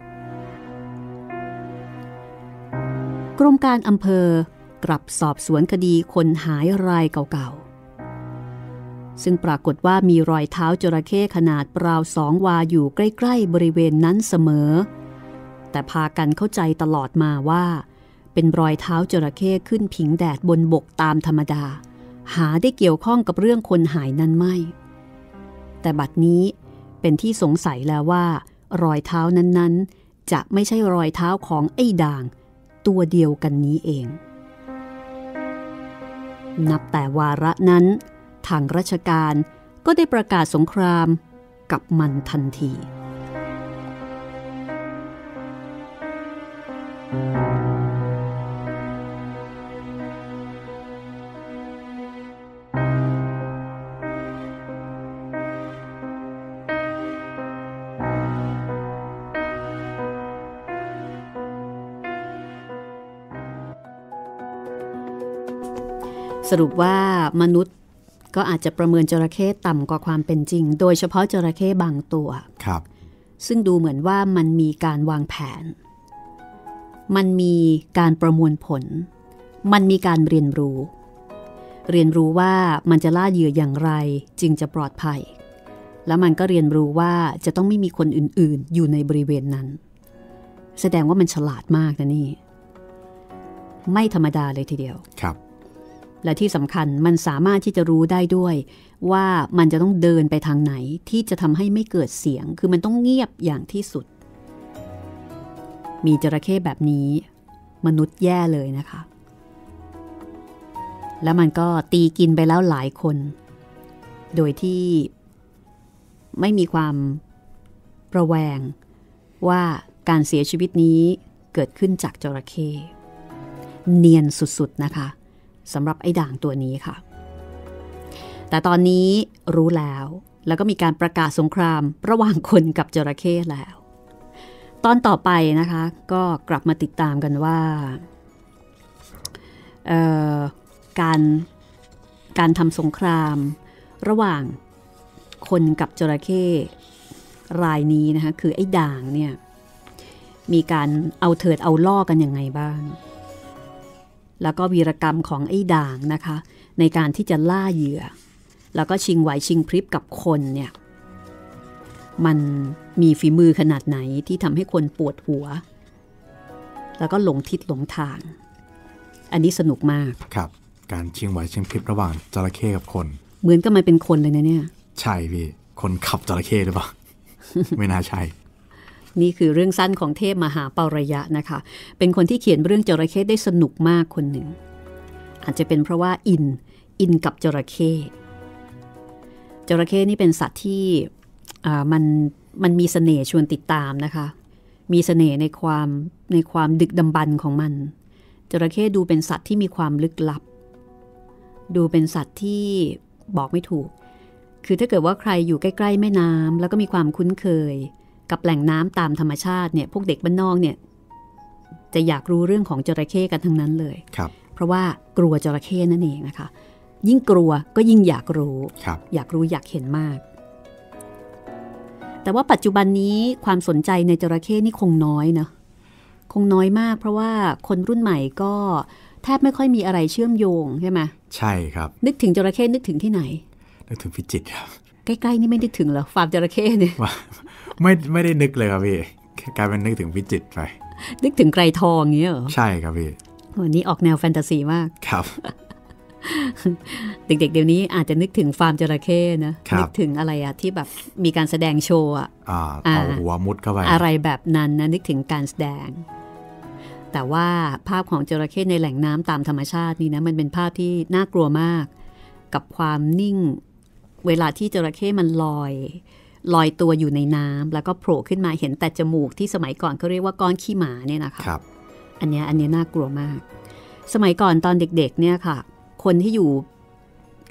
กรมการอำเภอกลับสอบสวนคดีคนหายรายเก่าๆซึ่งปรากฏว่ามีรอยเท้าจระเข้ขนาดราวสองวาอยู่ใกล้ๆบริเวณนั้นเสมอแต่พากันเข้าใจตลอดมาว่าเป็นรอยเท้าจระเข้ขึ้นผิงแดดบนบกตามธรรมดาหาได้เกี่ยวข้องกับเรื่องคนหายนั้นไม่แต่บัดนี้เป็นที่สงสัยแล้วว่ารอยเท้านั้นๆจะไม่ใช่รอยเท้าของไอ้ด่างตัวเดียวกันนี้เองนับแต่วาระนั้นทางราชการก็ได้ประกาศสงครามกับมันทันทีสรุปว่ามนุษย์ก็อาจจะประเมินจระเข้ต่ำกว่าความเป็นจริงโดยเฉพาะจระเข้บางตัวครับซึ่งดูเหมือนว่ามันมีการวางแผนมันมีการประมวลผลมันมีการเรียนรู้เรียนรู้ว่ามันจะล่าเหยื่ออย่างไรจึงจะปลอดภัยแล้วมันก็เรียนรู้ว่าจะต้องไม่มีคนอื่นๆอยู่ในบริเวณนั้นแสดงว่ามันฉลาดมากนะนี่ไม่ธรรมดาเลยทีเดียวครับและที่สำคัญมันสามารถที่จะรู้ได้ด้วยว่ามันจะต้องเดินไปทางไหนที่จะทำให้ไม่เกิดเสียงคือมันต้องเงียบอย่างที่สุดมีจระเข้แบบนี้มนุษย์แย่เลยนะคะแล้วมันก็ตีกินไปแล้วหลายคนโดยที่ไม่มีความระแวงว่าการเสียชีวิตนี้เกิดขึ้นจากจระเข้เนียนสุดๆนะคะสำหรับไอ้ด่างตัวนี้ค่ะแต่ตอนนี้รู้แล้วแล้วก็มีการประกาศสงครามระหว่างคนกับจระเข้แล้วตอนต่อไปนะคะก็กลับมาติดตามกันว่าการการทำสงครามระหว่างคนกับจระเข้รายนี้นะคะคือไอ้ด่างเนี่ยมีการเอาเถิดเอาล่อกันยังไงบ้างแล้วก็วีรกรรมของไอ้ด่างนะคะในการที่จะล่าเหยื่อแล้วก็ชิงไหวชิงพริบกับคนเนี่ยมันมีฝีมือขนาดไหนที่ทำให้คนปวดหัวแล้วก็หลงทิศหลงทางอันนี้สนุกมากครับการชิงไหวชิงพริบระหว่างจระเข้กับคนเหมือนกับมันเป็นคนเลยนะเนี่ยใช่พี่คนขับจระเข้หรือเปล่า ไม่น่าใช่นี่คือเรื่องสั้นของเทพมหาปารยะนะคะเป็นคนที่เขียนเรื่องจระเข้ได้สนุกมากคนหนึ่งอาจจะเป็นเพราะว่าอินอินกับจระเข้จระเข้นี่เป็นสัตว์ที่อ่ามันมันมีเสน่ห์ชวนติดตามนะคะมีเสน่ห์ในความในความดึกดำบรรพ์ของมันจระเข้ดูเป็นสัตว์ที่มีความลึกลับดูเป็นสัตว์ที่บอกไม่ถูกคือถ้าเกิดว่าใครอยู่ใกล้ๆแม่น้ำแล้วก็มีความคุ้นเคยกับแหล่งน้ำตามธรรมชาติเนี่ยพวกเด็กบ้านนอกเนี่ยจะอยากรู้เรื่องของจระเข้กันทั้งนั้นเลยเพราะว่ากลัวจระเข้นั่นเองนะคะยิ่งกลัวก็ยิ่งอยากรู้อยากรู้อยากเห็นมากแต่ว่าปัจจุบันนี้ความสนใจในจระเข้นี่คงน้อยนะคงน้อยมากเพราะว่าคนรุ่นใหม่ก็แทบไม่ค่อยมีอะไรเชื่อมโยงใช่ไหมใช่ครับนึกถึงจระเข้นึกถึงที่ไหนนึกถึงพิจิตรครับใกล้ๆนี่ไม่ได้ถึงเหรอฟาร์มจระเข้เนี่ยไม่ไม่ได้นึกเลยครับพี่กลายเป็นนึกถึงพิจิตรไปนึกถึงไกรทองเงี้ยเหรอใช่ครับพี่วันนี้ออกแนวแฟนตาซีมากครับเด็กๆเดี๋ยวนี้อาจจะนึกถึงฟาร์มจระเข้นะนึกถึงอะไรอะที่แบบมีการแสดงโชว์อะเอาหัวมุดเข้าไปอะไรแบบนั้นนะนึกถึงการแสดงแต่ว่าภาพของจระเข้ในแหล่งน้ำตามธรรมชาตินี่นะมันเป็นภาพที่น่ากลัวมากกับความนิ่งเวลาที่จระเข้มันลอยลอยตัวอยู่ในน้ำแล้วก็โผล่ขึ้นมาเห็นแต่จมูกที่สมัยก่อนเขาเรียกว่าก้อนขี้หมาเนี่ยนะคะครับอันนี้อันนี้น่ากลัวมากสมัยก่อนตอนเด็กๆเนี่ยค่ะคนที่อยู่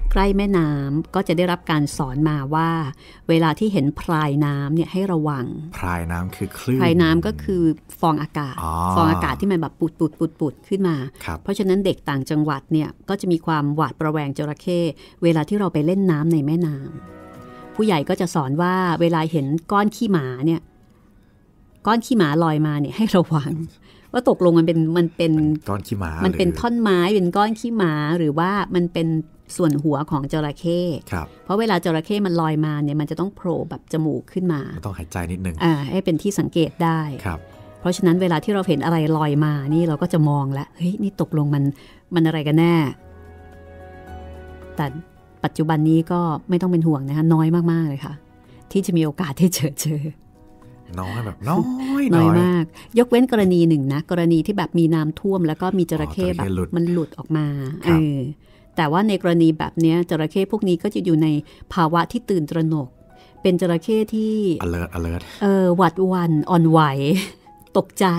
ใกล้แม่น้ำก็จะได้รับการสอนมาว่าเวลาที่เห็นพรายน้ำเนี่ยให้ระวังพรายน้ำคือคลื่นพรายน้ำก็คือฟองอากาศฟองอากาศที่มันแบบปุดปุดปุดปุดขึ้นมาเพราะฉะนั้นเด็กต่างจังหวัดเนี่ยก็จะมีความหวาดระแวงจระเข้เวลาที่เราไปเล่นน้ำในแม่น้ำผู้ใหญ่ก็จะสอนว่าเวลาเห็นก้อนขี้หมาเนี่ยก้อนขี้หมาลอยมาเนี่ยให้ระวังว่าตกลงมันเป็นมันเป็นก้อนขี้หมามันเป็นท่อนไม้เป็นก้อนขี้หมาหรือว่ามันเป็นส่วนหัวของจระเข้เพราะเวลาจระเข้มันลอยมาเนี่ยมันจะต้องโผล่แบบจมูกขึ้นมาต้องหายใจนิดนึงอ่าให้เป็นที่สังเกตได้เพราะฉะนั้นเวลาที่เราเห็นอะไรลอยมานี่เราก็จะมองแล้วเฮ้ยนี่ตกลงมันมันอะไรกันแน่แต่ปัจจุบันนี้ก็ไม่ต้องเป็นห่วงนะคะน้อยมากๆเลยค่ะที่จะมีโอกาสที่เจอเจอน้อยแบบน้อยน้อยมากยกเว้นกรณีหนึ่งนะกรณีที่แบบมีน้ำท่วมแล้วก็มีจระเข้แบบมันหลุดออกมาเออแต่ว่าในกรณีแบบนี้จระเข้พวกนี้ก็จะอยู่ในภาวะที่ตื่นตระหนกเป็นจระเข้ที่ alert alert เออหวาดหวั่นอ่อนไหวตกใจ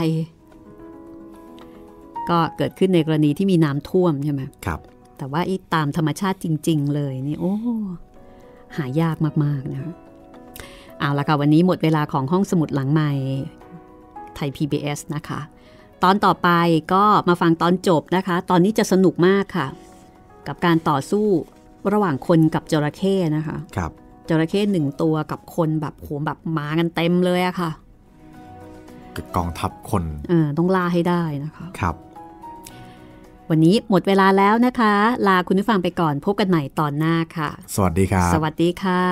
ก็เกิดขึ้นในกรณีที่มีน้ำท่วมใช่ไหมครับแต่ว่าอีตามธรรมชาติจริงๆเลยนี่โอ้หายากมากๆนะเอาละค่ะวันนี้หมดเวลาของห้องสมุดหลังใหม่ไทย พี บี เอส นะคะตอนต่อไปก็มาฟังตอนจบนะคะตอนนี้จะสนุกมากค่ะกับการต่อสู้ระหว่างคนกับจระเข้นะคะครับจระเข้หนึ่งตัวกับคนแบบโหแบบมากันเต็มเลยอะค่ะกองทัพคนเออต้องล่าให้ได้นะคะครับวันนี้หมดเวลาแล้วนะคะลาคุณผู้ฟังไปก่อนพบกันใหม่ตอนหน้าค่ะสวัสดีครับสวัสดีค่ะ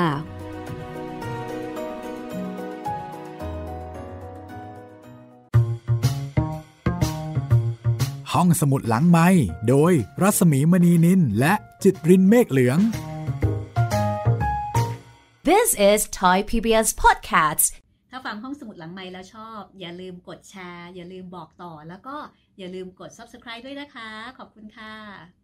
ห้องสมุดหลังไมค์โดยรัศมีมณีนินและจิตรินเมฆเหลือง This is Thai พี บี เอส Podcast ถ้าฟังห้องสมุดหลังไมค์แล้วชอบอย่าลืมกดแชร์อย่าลืมบอกต่อแล้วก็อย่าลืมกด Subscribe ด้วยนะคะขอบคุณค่ะ